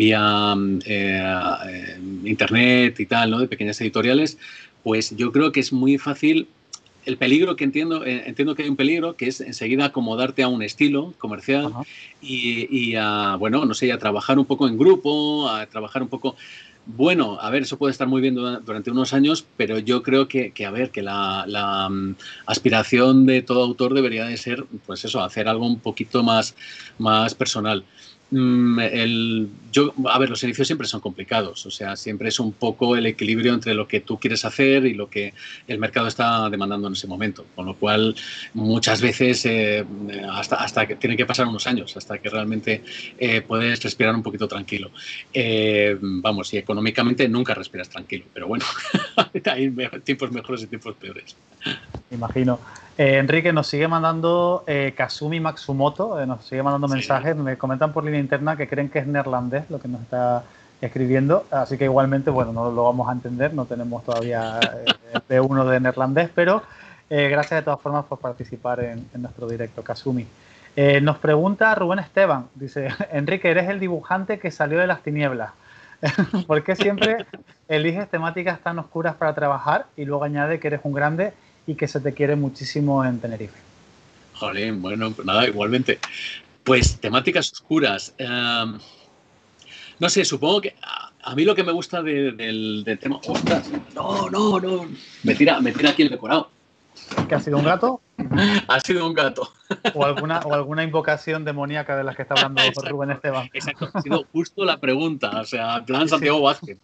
internet y tal, ¿no? De pequeñas editoriales, pues yo creo que es muy fácil. El peligro que entiendo que hay un peligro que es enseguida acomodarte a un estilo comercial. Ajá. y a, bueno, no sé, a trabajar un poco en grupo, a trabajar un poco. Bueno, a ver, eso puede estar muy bien durante unos años, pero yo creo que a ver, que la aspiración de todo autor debería de ser, pues eso, hacer algo un poquito más personal. A ver, los inicios siempre son complicados, o sea, siempre es un poco el equilibrio entre lo que tú quieres hacer y lo que el mercado está demandando en ese momento, con lo cual muchas veces hasta que tienen que pasar unos años hasta que realmente puedes respirar un poquito tranquilo. Vamos, y económicamente nunca respiras tranquilo, pero bueno, hay tiempos mejores y tiempos peores. Imagino. Enrique, nos sigue mandando Kazumi Matsumoto, nos sigue mandando mensajes, me comentan por línea interna que creen que es neerlandés lo que nos está escribiendo, así que igualmente, bueno, no lo vamos a entender, no tenemos todavía B1 de neerlandés, pero gracias de todas formas por participar en nuestro directo, Kazumi. Nos pregunta Rubén Esteban, dice, Enrique, eres el dibujante que salió de las tinieblas. ¿Por qué siempre eliges temáticas tan oscuras para trabajar? Y luego añade que eres un grande y que se te quiere muchísimo en Tenerife. Jolín, bueno, pues nada, igualmente. Pues temáticas oscuras. No sé, supongo que a mí lo que me gusta del tema... ¡Ostras! No. Me tira aquí el decorado. ¿Qué ha sido, un gato? Ha sido un gato. O alguna invocación demoníaca de las que está hablando Rubén Esteban. Exacto, ha sido justo la pregunta. O sea, en plan Santiago Vázquez.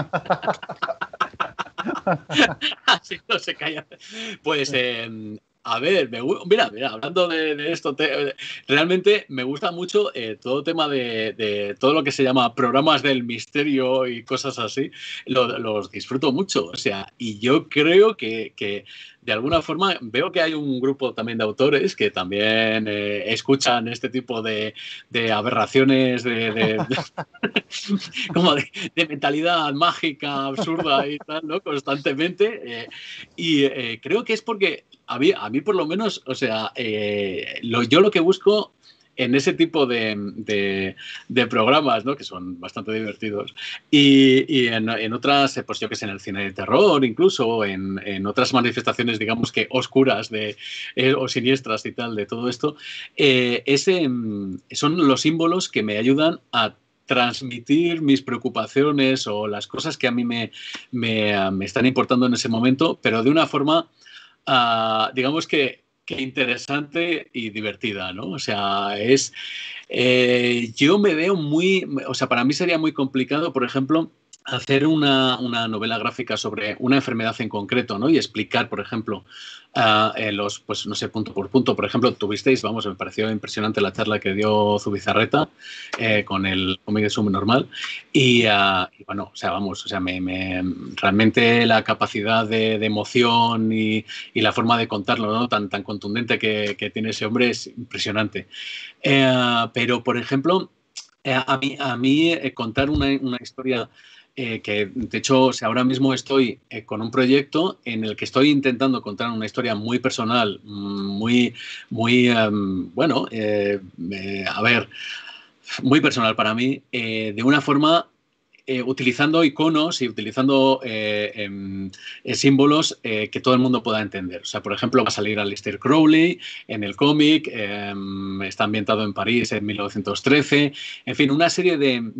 Así no se calla. Pues, a ver, mira, hablando de esto, realmente me gusta mucho todo tema de todo lo que se llama programas del misterio y cosas así. Los disfruto mucho. O sea, y yo creo que de alguna forma veo que hay un grupo también de autores que también escuchan este tipo de aberraciones como de mentalidad mágica, absurda y tal, ¿no? Constantemente. Creo que es porque a mí por lo menos, o sea, yo lo que busco en ese tipo de programas, ¿no? Que son bastante divertidos. Y en otras, pues yo que sé, en el cine de terror, incluso en otras manifestaciones, digamos que oscuras o siniestras y tal, de todo esto, son los símbolos que me ayudan a transmitir mis preocupaciones o las cosas que a mí me están importando en ese momento, pero de una forma, digamos que interesante y divertida, ¿no? O sea, yo me veo o sea, para mí sería muy complicado, por ejemplo, hacer una novela gráfica sobre una enfermedad en concreto, ¿no? Y explicar, por ejemplo, pues no sé, punto por punto. Por ejemplo, tuvisteis, vamos, me pareció impresionante la charla que dio Zubizarreta con el cómic de Subnormal. Y bueno, o sea, vamos, o sea, realmente la capacidad de emoción y la forma de contarlo, ¿no? Tan contundente que tiene ese hombre es impresionante. Pero, por ejemplo, a mí contar una historia que, de hecho, o sea, ahora mismo estoy con un proyecto en el que estoy intentando contar una historia muy personal, muy bueno, a ver, muy personal para mí, de una forma utilizando iconos y utilizando símbolos que todo el mundo pueda entender. O sea, por ejemplo, va a salir Aleister Crowley en el cómic, está ambientado en París en 1913, en fin, una serie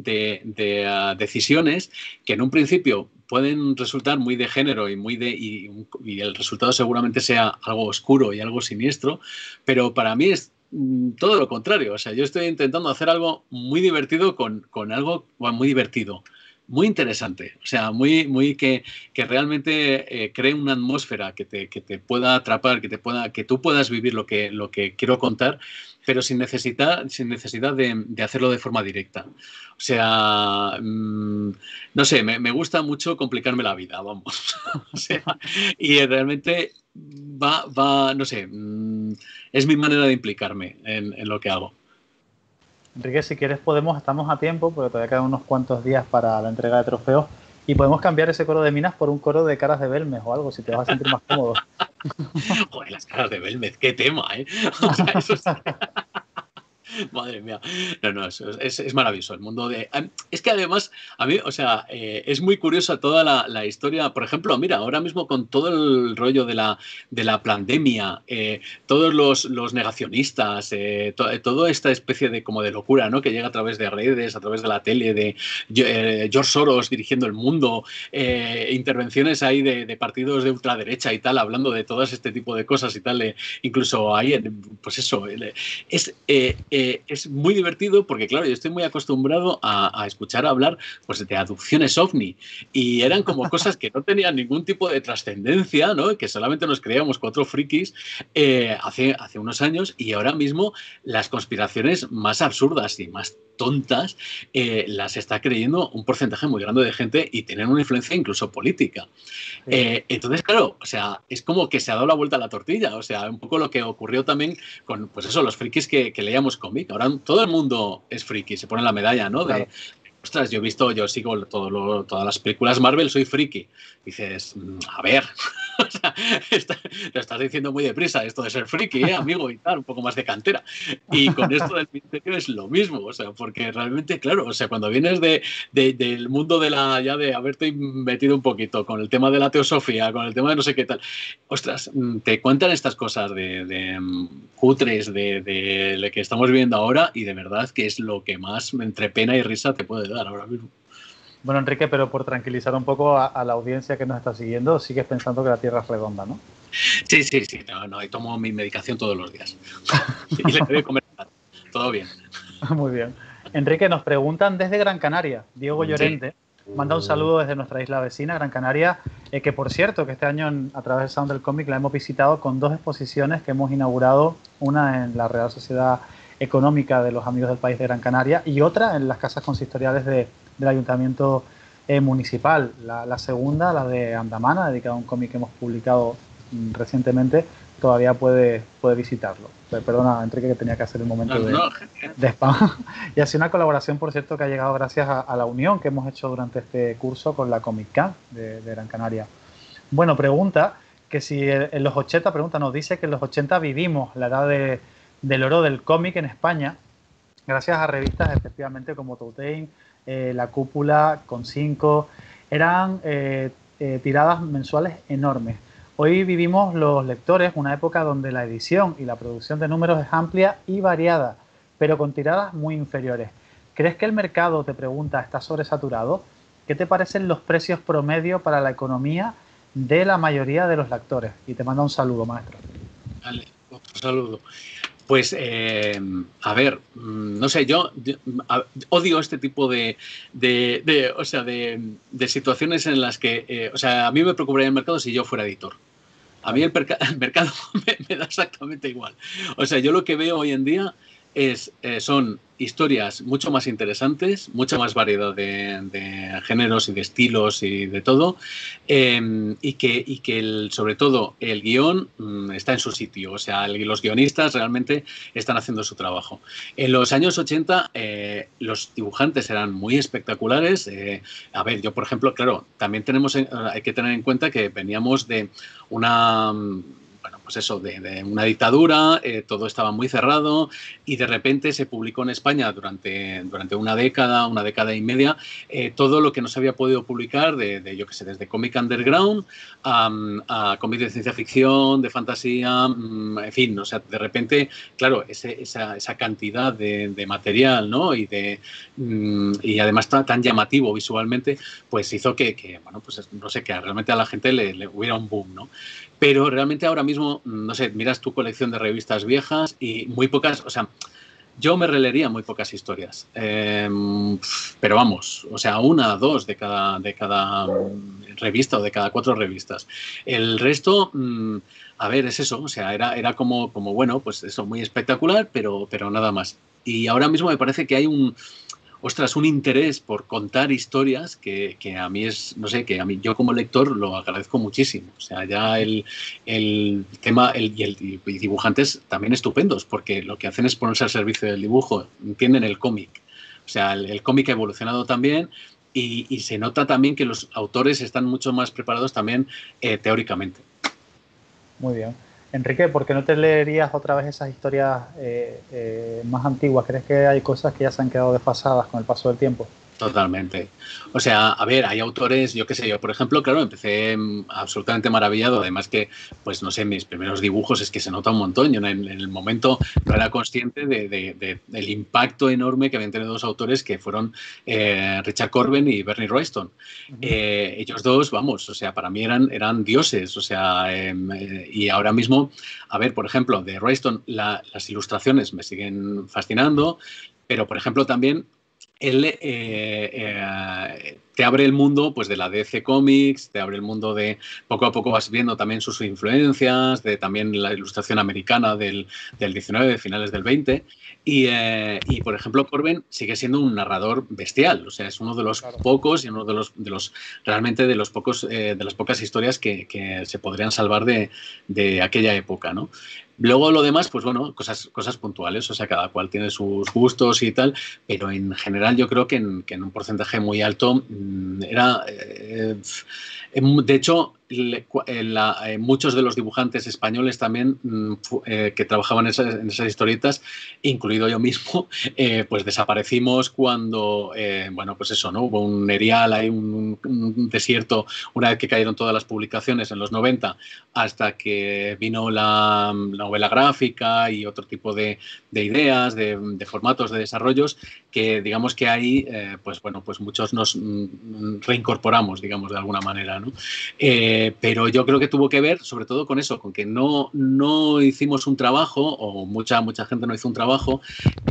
de decisiones que en un principio pueden resultar muy de género y el resultado seguramente sea algo oscuro y algo siniestro, pero para mí es todo lo contrario. O sea, yo estoy intentando hacer algo muy divertido con algo muy divertido, muy interesante. O sea, muy que realmente cree una atmósfera que te pueda atrapar, que tú puedas vivir lo que quiero contar, pero sin necesidad de hacerlo de forma directa. O sea, no sé, me gusta mucho complicarme la vida, vamos. O sea, y realmente no sé, es mi manera de implicarme en lo que hago. Enrique, si quieres estamos a tiempo, porque todavía quedan unos cuantos días para la entrega de trofeos, y podemos cambiar ese coro de minas por un coro de caras de Belmes o algo, si te vas a sentir más cómodo. Joder, las caras de Belmez, qué tema, ¿eh? O sea, eso es... Madre mía. No, es maravilloso el mundo de... Es que además, a mí, o sea, es muy curiosa toda la historia. Por ejemplo, mira, ahora mismo con todo el rollo de la pandemia, todos los negacionistas, toda esta especie de como de locura, ¿no? Que llega a través de redes, a través de la tele, de George Soros dirigiendo el mundo, intervenciones ahí de partidos de ultraderecha y tal, hablando de todo este tipo de cosas y tal, incluso ahí, pues eso, es muy divertido porque, claro, yo estoy muy acostumbrado a escuchar hablar pues, de abducciones ovni y eran como cosas que no tenían ningún tipo de trascendencia, ¿no? Que solamente nos creíamos cuatro frikis hace unos años, y ahora mismo las conspiraciones más absurdas y más tontas las está creyendo un porcentaje muy grande de gente y tienen una influencia incluso política. Entonces, claro, o sea, es como que se ha dado la vuelta a la tortilla. O sea, un poco lo que ocurrió también con, pues eso, los frikis que leíamos cómic. Ahora todo el mundo es friki, se pone la medalla, ¿no? Claro. Ostras, yo sigo todas las películas Marvel, soy friki. Dices, a ver, o sea, lo estás diciendo muy deprisa, esto de ser friki, amigo, y tal, un poco más de cantera. Y con esto del misterio es lo mismo, o sea, porque realmente, claro, o sea, cuando vienes del mundo ya de haberte metido un poquito con el tema de la teosofía, con el tema de no sé qué tal, ostras, te cuentan estas cosas de cutres de lo que estamos viendo ahora, y de verdad que es lo que más entre pena y risa te puede dar ahora mismo. Bueno, Enrique, pero por tranquilizar un poco a la audiencia que nos está siguiendo, sigues pensando que la Tierra es redonda, ¿no? Sí, no, y tomo mi medicación todos los días. Y le doy de comer, todo bien. Muy bien. Enrique, nos preguntan desde Gran Canaria. Diego Llorente manda un saludo desde nuestra isla vecina, Gran Canaria, que por cierto, que este año a través del Sound del Cómic la hemos visitado con dos exposiciones que hemos inaugurado, una en la Real Sociedad Económica de los Amigos del País de Gran Canaria y otra en las casas consistoriales del Ayuntamiento Municipal. La segunda, la de Andamana, dedicada a un cómic que hemos publicado recientemente, todavía puede visitarlo. Perdona, Enrique, que tenía que hacer el momento de spam. Y ha sido una colaboración, por cierto, que ha llegado gracias a la unión que hemos hecho durante este curso con la Comic Con de Gran Canaria. Bueno, pregunta que si nos dice que en los 80 vivimos la edad del oro del cómic en España, gracias a revistas efectivamente como Toutain, La Cúpula, Con 5, eran tiradas mensuales enormes. Hoy vivimos los lectores una época donde la edición y la producción de números es amplia y variada, pero con tiradas muy inferiores. ¿Crees que el mercado, te pregunta, está sobresaturado? ¿Qué te parecen los precios promedio para la economía de la mayoría de los lectores? Y te manda un saludo, maestro. Vale, otro saludo. Pues, a ver, no sé, yo odio este tipo o sea, de situaciones en las que, o sea, a mí me preocuparía el mercado si yo fuera editor. A mí el mercado me da exactamente igual. O sea, yo lo que veo hoy en día son historias mucho más interesantes, mucha más variedad de géneros y de estilos y de todo, y que sobre todo el guión está en su sitio. O sea, los guionistas realmente están haciendo su trabajo. En los años 80 los dibujantes eran muy espectaculares. A ver, yo por ejemplo, claro, también hay que tener en cuenta que veníamos de una, bueno, pues eso, de una dictadura, todo estaba muy cerrado y de repente se publicó en España durante una década y media, todo lo que no se había podido publicar yo qué sé, desde cómic underground a cómic de ciencia ficción, de fantasía, en fin, o sea, de repente, claro, esa cantidad de material, ¿no? Y además tan llamativo visualmente, pues hizo que bueno, pues no sé, que realmente a la gente le hubiera un boom, ¿no? Pero realmente ahora mismo, no sé, miras tu colección de revistas viejas y muy pocas, o sea, yo me releería muy pocas historias. Pero vamos, o sea, una, dos de cada revista o de cada 4 revistas. El resto, a ver, es eso, o sea, era como bueno, pues eso, muy espectacular, pero nada más. Y ahora mismo me parece que hay un interés por contar historias que a mí no sé, que a mí yo como lector lo agradezco muchísimo. O sea, ya el tema y dibujantes también estupendos, porque lo que hacen es ponerse al servicio del dibujo, entienden el cómic. O sea, el cómic ha evolucionado también y se nota también que los autores están mucho más preparados también teóricamente. Muy bien. Enrique, ¿por qué no te leerías otra vez esas historias más antiguas? ¿Crees que hay cosas que ya se han quedado desfasadas con el paso del tiempo? Totalmente. O sea, a ver, hay autores, yo qué sé, yo por ejemplo, claro, empecé absolutamente maravillado, además que, pues no sé, mis primeros dibujos es que se nota un montón, yo en el momento no era consciente del impacto enorme que habían tenido dos autores que fueron Richard Corben y Bernie Wrightson. Ellos dos, vamos, o sea, para mí eran dioses, o sea, y ahora mismo, a ver, por ejemplo, de Wrightson las ilustraciones me siguen fascinando, pero por ejemplo también él te abre el mundo pues de la DC Comics, te abre el mundo poco a poco vas viendo también sus influencias, de también la ilustración americana del 19, de finales del 20, y por ejemplo Corben sigue siendo un narrador bestial, o sea, es uno de los pocos y uno de los realmente de los pocos, de las pocas historias que se podrían salvar de aquella época, ¿no? Luego lo demás, pues bueno, cosas puntuales, o sea, cada cual tiene sus gustos y tal, pero en general yo creo que en un porcentaje muy alto era... de hecho, muchos de los dibujantes españoles también que trabajaban en esas historietas, incluido yo mismo, pues desaparecimos cuando, bueno, pues eso, ¿no? Hubo un erial, hay un desierto, una vez que cayeron todas las publicaciones en los 90, hasta que vino la novela gráfica y otro tipo de ideas, de formatos, de desarrollos, que digamos que ahí, pues bueno, pues muchos nos reincorporamos, digamos, de alguna manera, ¿no? Pero yo creo que tuvo que ver sobre todo con eso, con que no hicimos un trabajo, o mucha gente no hizo un trabajo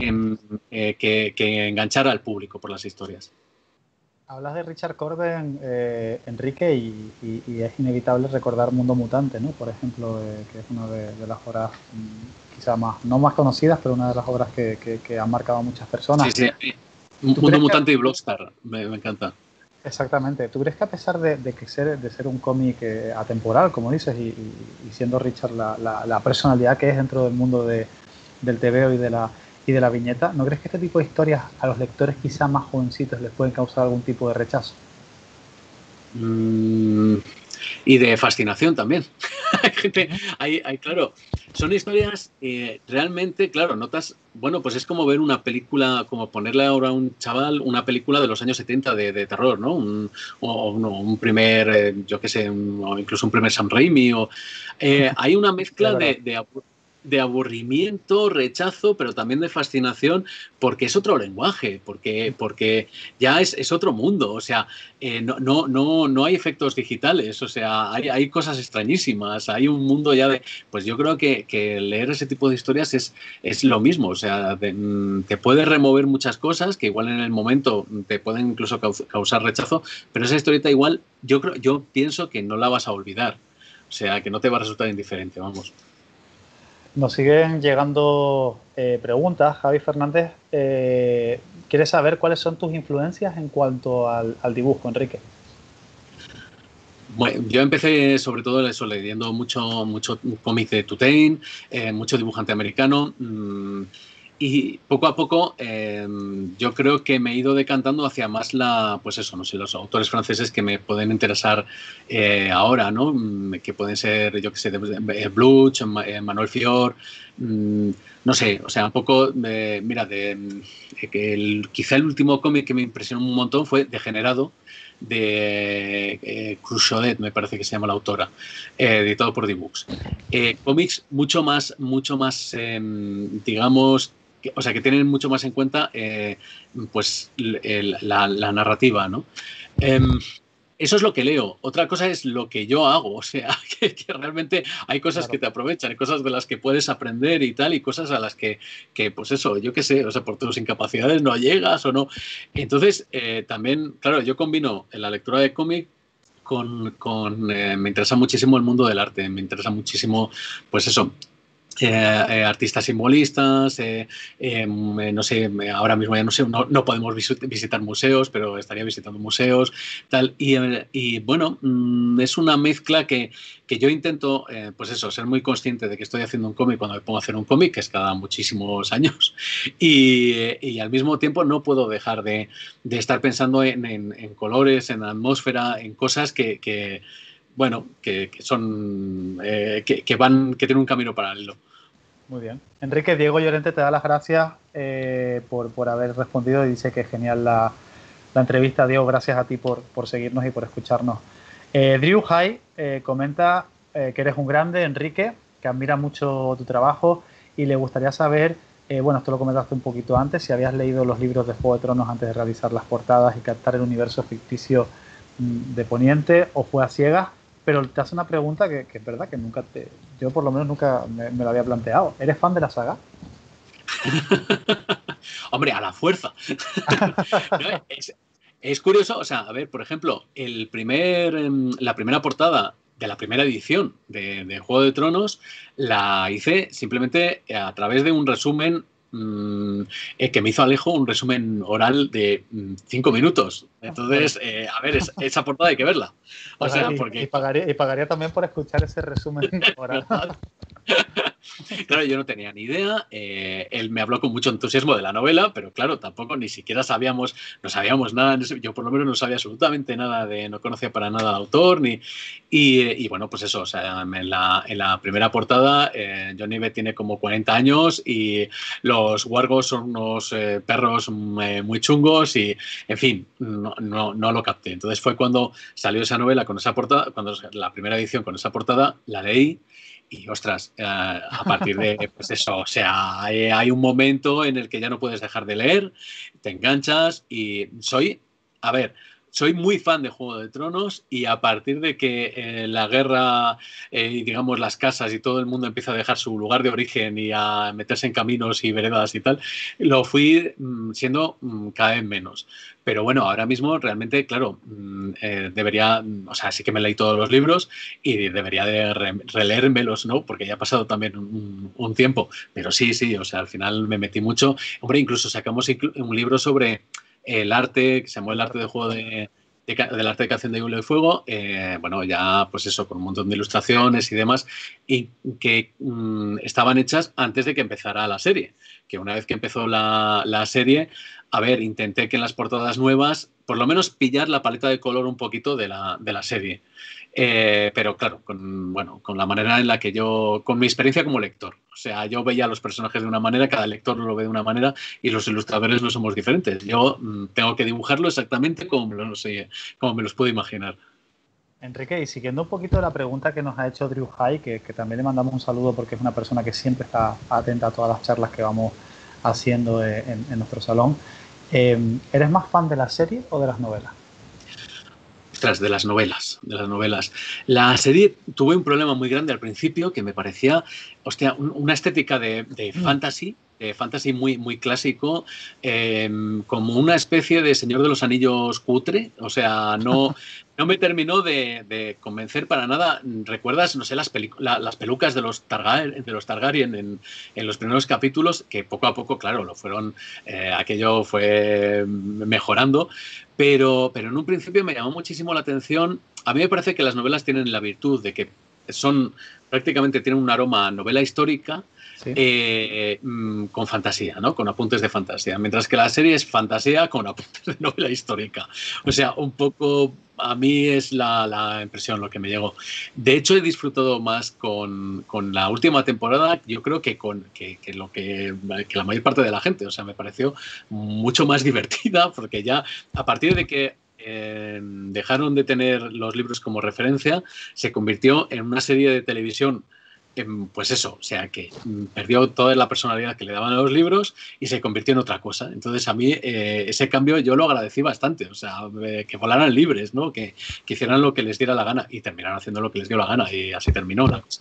que enganchara al público por las historias. Hablas de Richard Corben, Enrique, y es inevitable recordar Mundo Mutante, ¿no? Por ejemplo, que es una de las obras quizá no más conocidas, pero una de las obras que han marcado a muchas personas. Sí, sí. Mundo Mutante y Blockstar, me encanta. Exactamente. ¿Tú crees que a pesar de ser un cómic atemporal, como dices, y siendo Richard la personalidad que es dentro del mundo del TVO y de la viñeta, ¿no crees que este tipo de historias a los lectores quizá más jovencitos les pueden causar algún tipo de rechazo? Y de fascinación también. Hay gente, claro, son historias realmente, claro, notas, bueno, pues es como ver una película, como ponerle ahora a un chaval una película de los años 70 de terror, ¿no? Un primer, yo qué sé, o incluso un primer Sam Raimi, hay una mezcla de aburrimiento, rechazo, pero también de fascinación, porque es otro lenguaje, porque ya es otro mundo, o sea, no hay efectos digitales, o sea, hay cosas extrañísimas, hay un mundo ya de... Pues yo creo que leer ese tipo de historias es lo mismo, o sea, te puede remover muchas cosas que igual en el momento te pueden incluso causar rechazo, pero esa historieta igual yo pienso que no la vas a olvidar, o sea, que no te va a resultar indiferente, vamos. Nos siguen llegando preguntas, Javi Fernández. ¿Quieres saber cuáles son tus influencias en cuanto al dibujo, Enrique? Bueno, yo empecé sobre todo eso, leyendo mucho cómic de Tutain, mucho dibujante americano, y poco a poco yo creo que me he ido decantando hacia más pues eso, no sé, los autores franceses que me pueden interesar ahora, ¿no? Que pueden ser, yo qué sé, Bluch, Manuel Fior, no sé, o sea, un poco, mira, quizá el último cómic que me impresionó un montón fue Degenerado, de Crusodet, me parece que se llama la autora, editado por D-Books. Cómics mucho más digamos, o sea, que tienen mucho más en cuenta pues la narrativa, ¿no? Eso es lo que leo. Otra cosa es lo que yo hago. O sea, que realmente hay cosas Claro. que te aprovechan, hay cosas de las que puedes aprender y tal, y cosas a las que pues eso, yo qué sé, o sea, por tus incapacidades no llegas o no. Entonces, también, claro, yo combino la lectura de cómic me interesa muchísimo el mundo del arte, me interesa muchísimo, pues eso, artistas simbolistas, no sé, ahora mismo ya no sé, no podemos visitar museos, pero estaría visitando museos, tal, y bueno, es una mezcla que yo intento, pues eso, ser muy consciente de que estoy haciendo un cómic cuando me pongo a hacer un cómic, que es cada muchísimos años, y al mismo tiempo no puedo dejar de estar pensando en colores, en atmósfera, en cosas que bueno, que son que tienen un camino paralelo. Muy bien. Enrique, Diego Llorente te da las gracias por haber respondido y dice que es genial la entrevista. Diego, gracias a ti por seguirnos y por escucharnos. Drew High comenta que eres un grande, Enrique, que admira mucho tu trabajo y le gustaría saber, bueno, esto lo comentaste un poquito antes, si habías leído los libros de Juego de Tronos antes de realizar las portadas y captar el universo ficticio de Poniente o fue a ciegas, pero te hace una pregunta que es verdad que yo por lo menos nunca me lo había planteado. ¿Eres fan de la saga? Hombre, a la fuerza. No, es curioso, o sea, a ver, por ejemplo, la primera portada de la primera edición de Juego de Tronos la hice simplemente a través de un resumen que me hizo Alejo, un resumen oral de 5 minutos. Entonces, bueno. A ver, esa portada hay que verla. O sea, porque... y pagaría también por escuchar ese resumen oral. Claro, yo no tenía ni idea. Él me habló con mucho entusiasmo de la novela, pero claro, tampoco ni siquiera no sabíamos nada. Yo por lo menos no sabía absolutamente nada no conocía para nada al autor. Y bueno, pues eso, o sea, en la primera portada, Johnny Depp tiene como 40 años y los wargos son unos perros muy chungos y, en fin, no lo capté. Entonces fue cuando salió esa novela con esa portada, cuando la primera edición con esa portada, la leí. Y ostras, a partir de pues eso, o sea, hay un momento en el que ya no puedes dejar de leer, te enganchas y soy muy fan de Juego de Tronos y a partir de que la guerra y digamos las casas y todo el mundo empieza a dejar su lugar de origen y a meterse en caminos y veredas y tal, lo fui siendo cada vez menos. Pero bueno, ahora mismo realmente, claro, debería, o sea, sí que me leí todos los libros y debería de releérmelos, ¿no? Porque ya ha pasado también un tiempo. Pero sí, o sea, al final me metí mucho. Hombre, incluso sacamos un libro sobre el arte, que se llama El arte de juego del arte de canción de hielo y fuego, bueno, ya pues eso, con un montón de ilustraciones y demás, y que estaban hechas antes de que empezara la serie, que una vez que empezó la serie, a ver, intenté que en las portadas nuevas, por lo menos pillar la paleta de color un poquito de la serie. Pero claro, con la manera en la que con mi experiencia como lector. O sea, yo veía a los personajes de una manera, cada lector lo ve de una manera y los ilustradores no somos diferentes. Yo tengo que dibujarlo exactamente como me los puedo imaginar. Enrique, y siguiendo un poquito de la pregunta que nos ha hecho Drew High, que también le mandamos un saludo porque es una persona que siempre está atenta a todas las charlas que vamos haciendo en nuestro salón. ¿Eres más fan de la serie o de las novelas? Ostras, de las novelas. La serie tuve un problema muy grande al principio que me parecía, hostia, una estética de fantasy muy, muy clásico, como una especie de Señor de los Anillos cutre. O sea, no me terminó de convencer para nada. ¿Recuerdas, no sé, las pelucas de los Targaryen en los primeros capítulos? Que poco a poco, claro, lo fueron, aquello fue mejorando. Pero en un principio me llamó muchísimo la atención. A mí me parece que las novelas tienen la virtud de que prácticamente tienen un aroma a novela histórica, sí, con fantasía, ¿no? Con apuntes de fantasía. Mientras que la serie es fantasía con apuntes de novela histórica. O sea, un poco a mí es la impresión lo que me llegó. De hecho, he disfrutado más con la última temporada, yo creo que la mayor parte de la gente. O sea, me pareció mucho más divertida porque ya a partir de que dejaron de tener los libros como referencia, se convirtió en una serie de televisión, pues eso, o sea, que perdió toda la personalidad que le daban a los libros y se convirtió en otra cosa. Entonces, a mí ese cambio yo lo agradecí bastante, o sea, que volaran libres, ¿no? Que hicieran lo que les diera la gana y terminaron haciendo lo que les dio la gana y así terminó la cosa.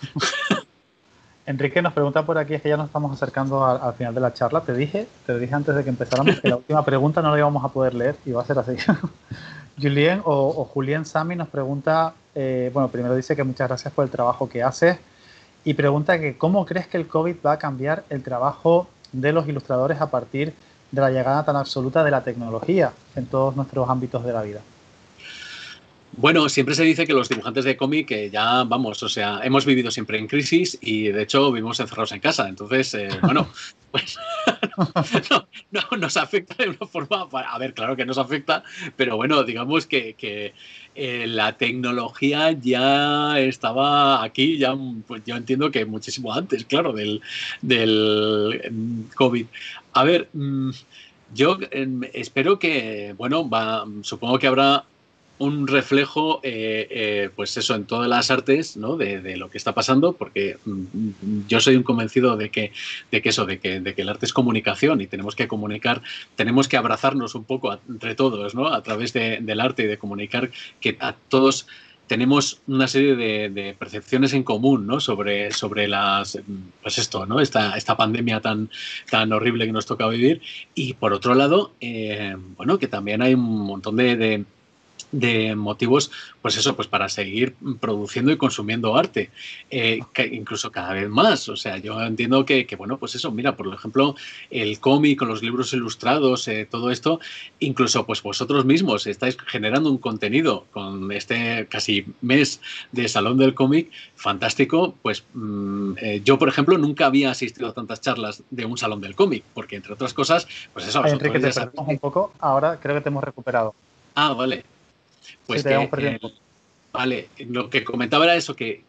Enrique nos pregunta por aquí, es que ya nos estamos acercando al final de la charla. Te dije antes de que empezáramos que la última pregunta no la íbamos a poder leer y va a ser así. Julien o Julien Sami nos pregunta, bueno, primero dice que muchas gracias por el trabajo que haces y pregunta que cómo crees que el COVID va a cambiar el trabajo de los ilustradores a partir de la llegada tan absoluta de la tecnología en todos nuestros ámbitos de la vida. Bueno, siempre se dice que los dibujantes de cómic ya, vamos, o sea, hemos vivido siempre en crisis y de hecho vivimos encerrados en casa. Entonces, bueno, pues no nos afecta de una forma, a ver, claro que nos afecta, pero bueno, digamos que la tecnología ya estaba aquí, ya, pues yo entiendo que muchísimo antes, claro, del COVID. A ver, yo espero que, bueno, supongo que habrá un reflejo, pues eso, en todas las artes, ¿no? de lo que está pasando, porque yo soy un convencido de que el arte es comunicación y tenemos que comunicar, tenemos que abrazarnos un poco entre todos, ¿no? A través del arte y de comunicar que a todos tenemos una serie de percepciones en común, ¿no? sobre pues esto, ¿no? Esta pandemia tan horrible que nos toca vivir. Y por otro lado, bueno, que también hay un montón de motivos, pues eso, pues para seguir produciendo y consumiendo arte, incluso cada vez más. O sea, yo entiendo que, bueno, pues eso, mira, por ejemplo, el cómic, con los libros ilustrados, todo esto, incluso pues vosotros mismos estáis generando un contenido con este casi mes de Salón del Cómic fantástico. Pues yo, por ejemplo, nunca había asistido a tantas charlas de un Salón del Cómic, porque entre otras cosas, pues eso. Enrique, te perdemos un poco, ahora creo que te hemos recuperado. Ah, vale. Pues sí, vale, lo que comentaba era eso, que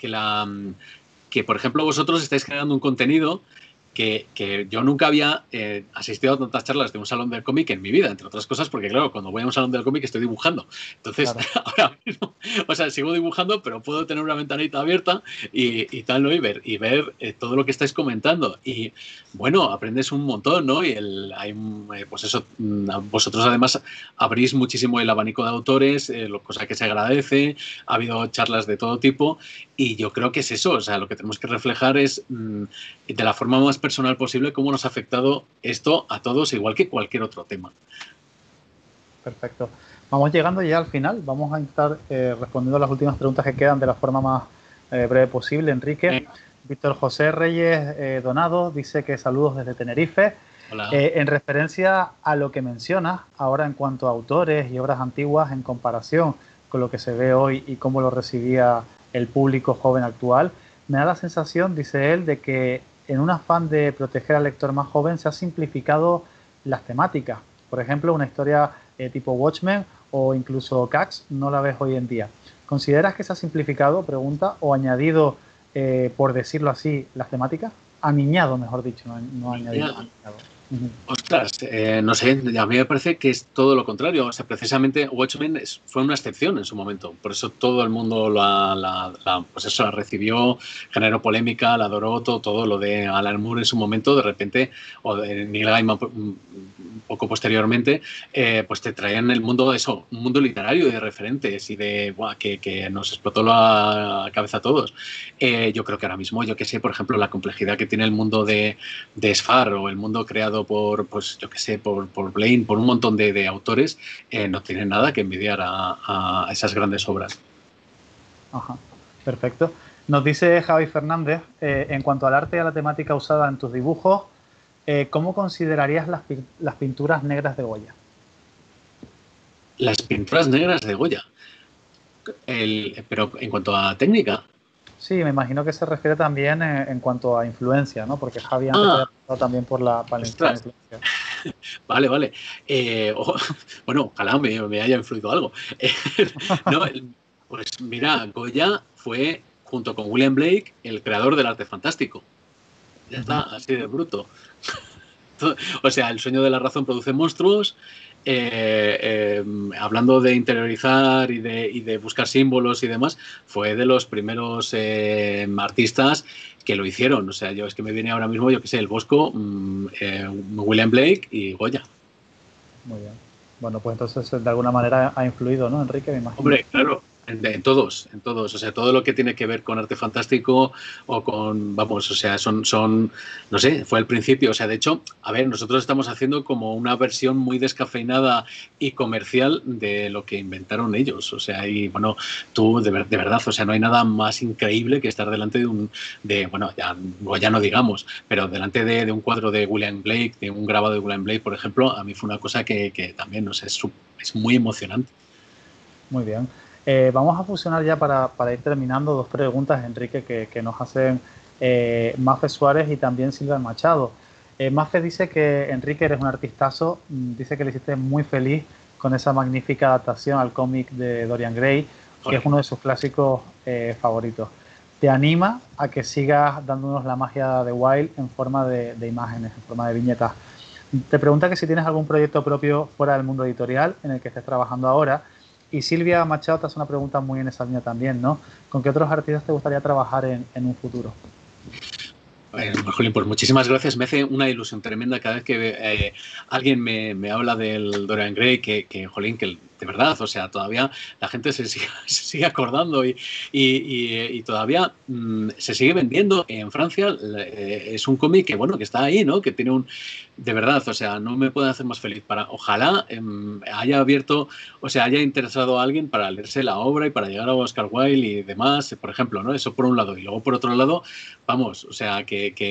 por ejemplo vosotros estáis creando un contenido que yo nunca había asistido a tantas charlas de un salón del cómic en mi vida, entre otras cosas, porque claro, cuando voy a un salón del cómic estoy dibujando. Entonces, claro, ahora mismo, o sea, sigo dibujando, pero puedo tener una ventanita abierta y tal, ¿no? Y ver todo lo que estáis comentando. Y bueno, aprendes un montón, ¿no? Y pues eso, vosotros además abrís muchísimo el abanico de autores, cosa que se agradece. Ha habido charlas de todo tipo y yo creo que es eso, o sea, lo que tenemos que reflejar es de la forma más personal posible cómo nos ha afectado esto a todos, igual que cualquier otro tema. Perfecto. Vamos llegando ya al final. Vamos a estar respondiendo a las últimas preguntas que quedan de la forma más breve posible. Enrique, Víctor José Reyes Donado dice que saludos desde Tenerife. Hola. En referencia a lo que mencionas ahora en cuanto a autores y obras antiguas en comparación con lo que se ve hoy y cómo lo recibía el público joven actual, me da la sensación, dice él, de que en un afán de proteger al lector más joven se ha simplificado las temáticas. Por ejemplo, una historia tipo Watchmen o incluso Cax no la ves hoy en día. ¿Consideras que se ha simplificado, pregunta, o añadido, por decirlo así, las temáticas? Aniñado, mejor dicho, no añadido, aniñado. Ostras, no sé, a mí me parece que es todo lo contrario. O sea, precisamente Watchmen fue una excepción en su momento. Por eso todo el mundo pues eso, la recibió, generó polémica, la adoró, todo lo de Alan Moore en su momento, de repente, o de Neil Gaiman un poco posteriormente, pues te traían el mundo, eso, un mundo literario de referentes y de que nos explotó la cabeza a todos. Yo creo que ahora mismo, yo que sé, por ejemplo, la complejidad que tiene el mundo de Sfar o el mundo creado por, pues yo que sé, por Blaine, por un montón de autores, no tiene nada que envidiar a esas grandes obras. Ajá, perfecto. Nos dice Javi Fernández, en cuanto al arte y a la temática usada en tus dibujos, ¿cómo considerarías las pinturas negras de Goya? Las pinturas negras de Goya. Pero en cuanto a técnica. Sí, me imagino que se refiere también en cuanto a influencia, ¿no? Porque Javi antes había pasado también por la influencia. Vale. Bueno, ojalá me haya influido algo. No, pues mira, Goya fue, junto con William Blake, el creador del arte fantástico. Ya está, así de bruto. O sea, El sueño de la razón produce monstruos. Hablando de interiorizar y de buscar símbolos y demás, fue de los primeros artistas que lo hicieron. O sea, yo es que me viene ahora mismo, yo que sé, el Bosco, William Blake y Goya. Muy bien. Bueno, pues entonces de alguna manera ha influido, ¿no, Enrique? Me imagino. Hombre, claro. En todos. O sea, todo lo que tiene que ver con arte fantástico o con, vamos, o sea, son, no sé, fue el principio. O sea, de hecho, a ver, nosotros estamos haciendo como una versión muy descafeinada y comercial de lo que inventaron ellos. O sea, y bueno, tú, de verdad, o sea, no hay nada más increíble que estar delante bueno, ya no digamos, pero delante de un cuadro de William Blake, de un grabado de William Blake, por ejemplo, a mí fue una cosa que también, no sé, es muy emocionante. Muy bien. Vamos a fusionar ya para ir terminando dos preguntas, Enrique, que nos hacen Mafe Suárez y también Silvia Machado. Mafe dice que Enrique eres un artistazo, dice que le hiciste muy feliz con esa magnífica adaptación al cómic de Dorian Gray, que es uno de sus clásicos favoritos. Te anima a que sigas dándonos la magia de Wilde en forma de imágenes, en forma de viñetas. Te pregunta que si tienes algún proyecto propio fuera del mundo editorial en el que estés trabajando ahora. Y Silvia Machado te hace una pregunta muy en esa línea también, ¿no? ¿Con qué otros artistas te gustaría trabajar en un futuro? Jolín, pues muchísimas gracias. Me hace una ilusión tremenda cada vez que alguien me habla del Dorian Gray, jolín, que de verdad, o sea, todavía la gente se sigue acordando y todavía se sigue vendiendo en Francia. Es un cómic que, bueno, que está ahí, ¿no? Que tiene de verdad, o sea, no me puede hacer más feliz. Ojalá haya abierto, o sea, haya interesado a alguien para leerse la obra y para llegar a Oscar Wilde y demás, por ejemplo, ¿no? Eso por un lado. Y luego, por otro lado, vamos, o sea,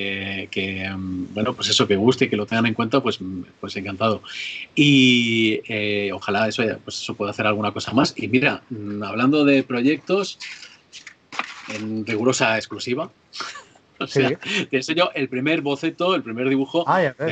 bueno, pues eso, que guste y que lo tengan en cuenta, pues encantado. Y ojalá pues eso pueda hacer alguna cosa más. Y mira, hablando de proyectos en rigurosa exclusiva, o sea, te enseño el primer boceto, el primer dibujo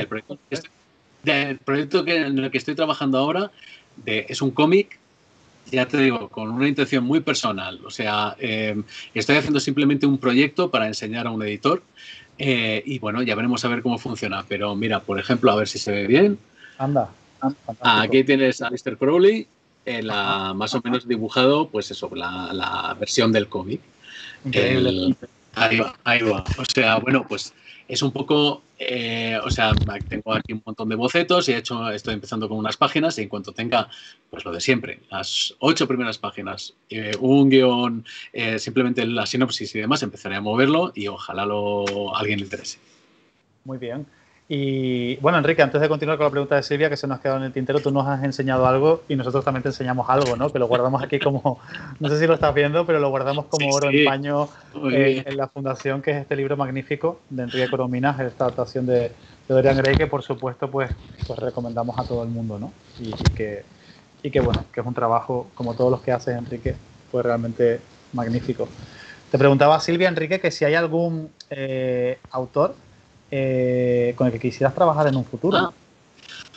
del proyecto en el que estoy trabajando ahora. Es un cómic, ya te digo, con una intención muy personal. O sea, estoy haciendo simplemente un proyecto para enseñar a un editor y bueno, ya veremos a ver cómo funciona. Pero mira, por ejemplo, a ver si se ve bien. Anda. Aquí tienes a Aleister Crowley, más o menos dibujado, pues eso, la versión del cómic. Increíble. Ahí va. O sea, bueno, pues es un poco, o sea, tengo aquí un montón de bocetos y estoy empezando con unas páginas y en cuanto tenga, pues lo de siempre, las 8 primeras páginas, un guión, simplemente la sinopsis y demás, empezaré a moverlo y ojalá a alguien le interese. Muy bien. Y bueno, Enrique, antes de continuar con la pregunta de Silvia, que se nos ha quedado en el tintero, tú nos has enseñado algo y nosotros también te enseñamos algo, ¿no? Que lo guardamos aquí como, no sé si lo estás viendo, pero lo guardamos como oro en paño en la fundación, que es este libro magnífico de Enrique Corominas, esta adaptación de Dorian Gray, que por supuesto pues recomendamos a todo el mundo, ¿no? Y que bueno, que es un trabajo, como todos los que haces, Enrique, pues realmente magnífico. Te preguntaba Silvia, Enrique, que si hay algún autor con el que quisieras trabajar en un futuro.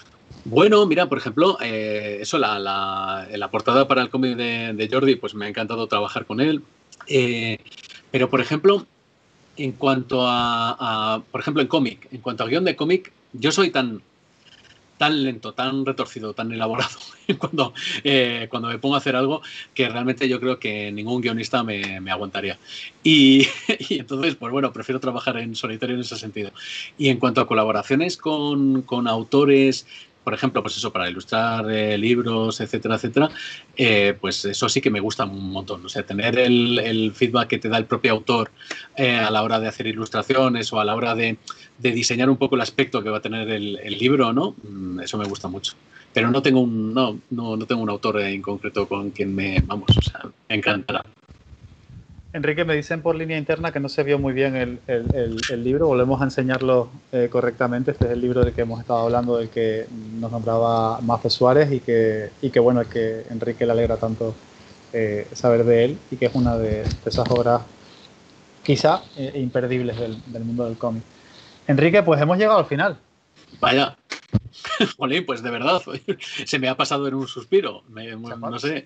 Bueno, mira, por ejemplo, eso, la portada para el cómic de Jordi, pues me ha encantado trabajar con él. Pero, por ejemplo, en cuanto por ejemplo, en cómic, en cuanto a guión de cómic, yo soy tan lento, tan retorcido, tan elaborado cuando me pongo a hacer algo que realmente yo creo que ningún guionista me aguantaría. Y, y entonces, pues bueno, prefiero trabajar en solitario en ese sentido. Y en cuanto a colaboraciones con autores, por ejemplo, pues eso, para ilustrar libros, etcétera, etcétera, pues eso sí que me gusta un montón. O sea, tener el feedback que te da el propio autor a la hora de hacer ilustraciones o a la hora de diseñar un poco el aspecto que va a tener el libro, ¿no? Eso me gusta mucho. Pero no tengo no tengo un autor en concreto con quien o sea, me encantará. Enrique, me dicen por línea interna que no se vio muy bien el libro. Volvemos a enseñarlo correctamente. Este es el libro del que hemos estado hablando, del que nos nombraba Mafe Suárez y que bueno, el que Enrique le alegra tanto saber de él y que es una de esas obras quizá imperdibles del mundo del cómic. Enrique, pues hemos llegado al final. Vaya, jolín, pues de verdad, se me ha pasado en un suspiro. No sé.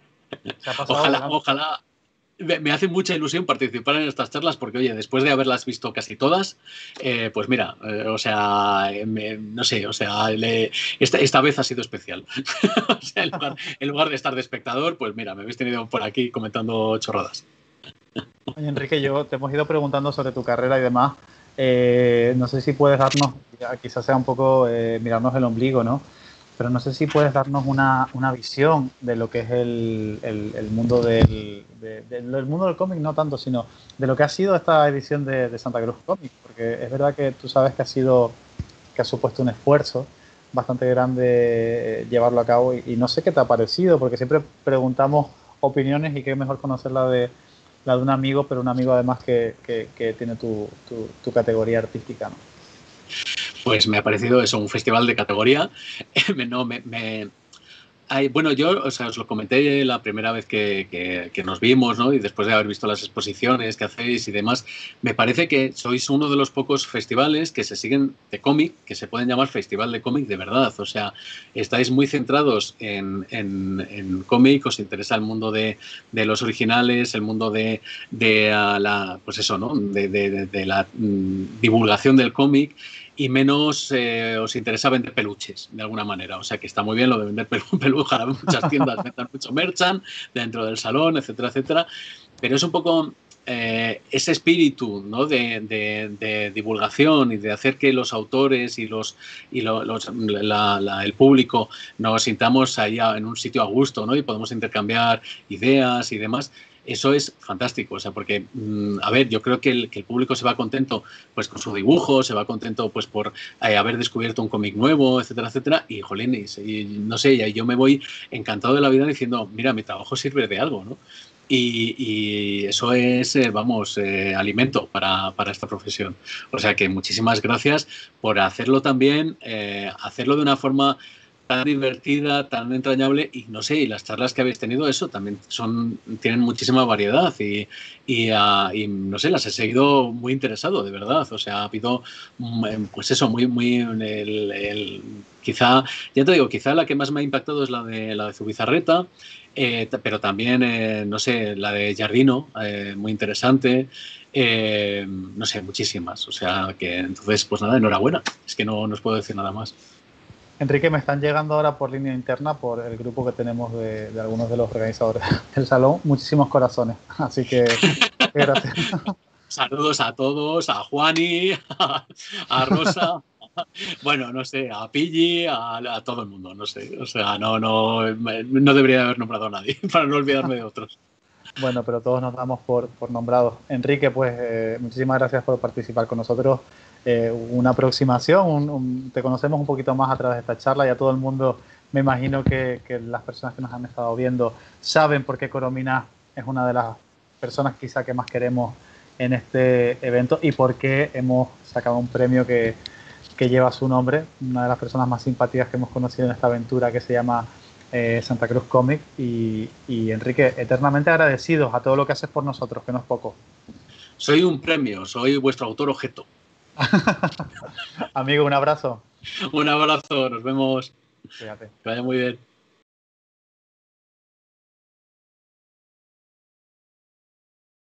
Ojalá. Me hace mucha ilusión participar en estas charlas porque, oye, después de haberlas visto casi todas, pues mira, o sea, no sé, o sea, esta vez ha sido especial. O sea, en lugar de estar de espectador, pues mira, me habéis tenido por aquí comentando chorradas. Oye, Enrique, yo te hemos ido preguntando sobre tu carrera y demás. No sé si puedes darnos, quizás sea un poco mirarnos el ombligo, ¿no? Pero no sé si puedes darnos una visión de lo que es el mundo del mundo del cómic, no tanto, sino de lo que ha sido esta edición de Santa Cruz Comics, porque es verdad que tú sabes que ha supuesto un esfuerzo bastante grande llevarlo a cabo y no sé qué te ha parecido, porque siempre preguntamos opiniones y qué mejor conocer la de un amigo, pero un amigo además que tiene tu categoría artística, ¿no? Pues me ha parecido eso, un festival de categoría. Bueno, yo, o sea, os lo comenté la primera vez que nos vimos, ¿no? Y después de haber visto las exposiciones que hacéis y demás, me parece que sois uno de los pocos festivales que se siguen de cómic, que se pueden llamar festival de cómic de verdad. O sea, estáis muy centrados en cómic, os interesa el mundo de los originales, el mundo pues eso, ¿no? De la divulgación del cómic. Y menos os interesa vender peluches, de alguna manera. O sea, que está muy bien lo de vender peluche, muchas tiendas venden mucho merchant dentro del salón, etcétera, etcétera. Pero es un poco ese espíritu, ¿no? de divulgación y de hacer que los autores y el público nos sintamos ahí en un sitio a gusto, ¿no? Y podemos intercambiar ideas y demás. Eso es fantástico, o sea, porque, a ver, yo creo que el público se va contento pues con su dibujo, se va contento pues por haber descubierto un cómic nuevo, etcétera, etcétera, y jolín, y no sé, y yo me voy encantado de la vida diciendo, mira, mi trabajo sirve de algo, ¿no? Y eso es, alimento para esta profesión. O sea que muchísimas gracias por hacerlo también, hacerlo de una forma tan divertida, tan entrañable y no sé, y las charlas que habéis tenido, eso también tienen muchísima variedad y no sé, las he seguido muy interesado, de verdad. O sea, ha habido, pues eso, quizá, ya te digo, quizá la que más me ha impactado es la de Zubizarreta, pero también, no sé, la de Giardino, muy interesante. No sé, muchísimas. O sea, que entonces, pues nada, enhorabuena. Es que no os puedo decir nada más. Enrique, me están llegando ahora por línea interna, por el grupo que tenemos de algunos de los organizadores del salón, muchísimos corazones. Así que gracias. Saludos a todos, a Juani, a Rosa, bueno, no sé, a Pilli, a todo el mundo, no sé. O sea, no debería haber nombrado a nadie para no olvidarme de otros. Bueno, pero todos nos damos por nombrados. Enrique, pues muchísimas gracias por participar con nosotros. Una aproximación, te conocemos un poquito más a través de esta charla. Ya todo el mundo, me imagino que las personas que nos han estado viendo saben por qué Coromina es una de las personas quizá que más queremos en este evento y por qué hemos sacado un premio que lleva su nombre, una de las personas más simpáticas que hemos conocido en esta aventura que se llama Santa Cruz Comic y Enrique, eternamente agradecidos a todo lo que haces por nosotros, que no es poco. Soy un premio, soy vuestro autor objeto. Amigo, un abrazo. Un abrazo, nos vemos. Fíjate. Que vaya muy bien.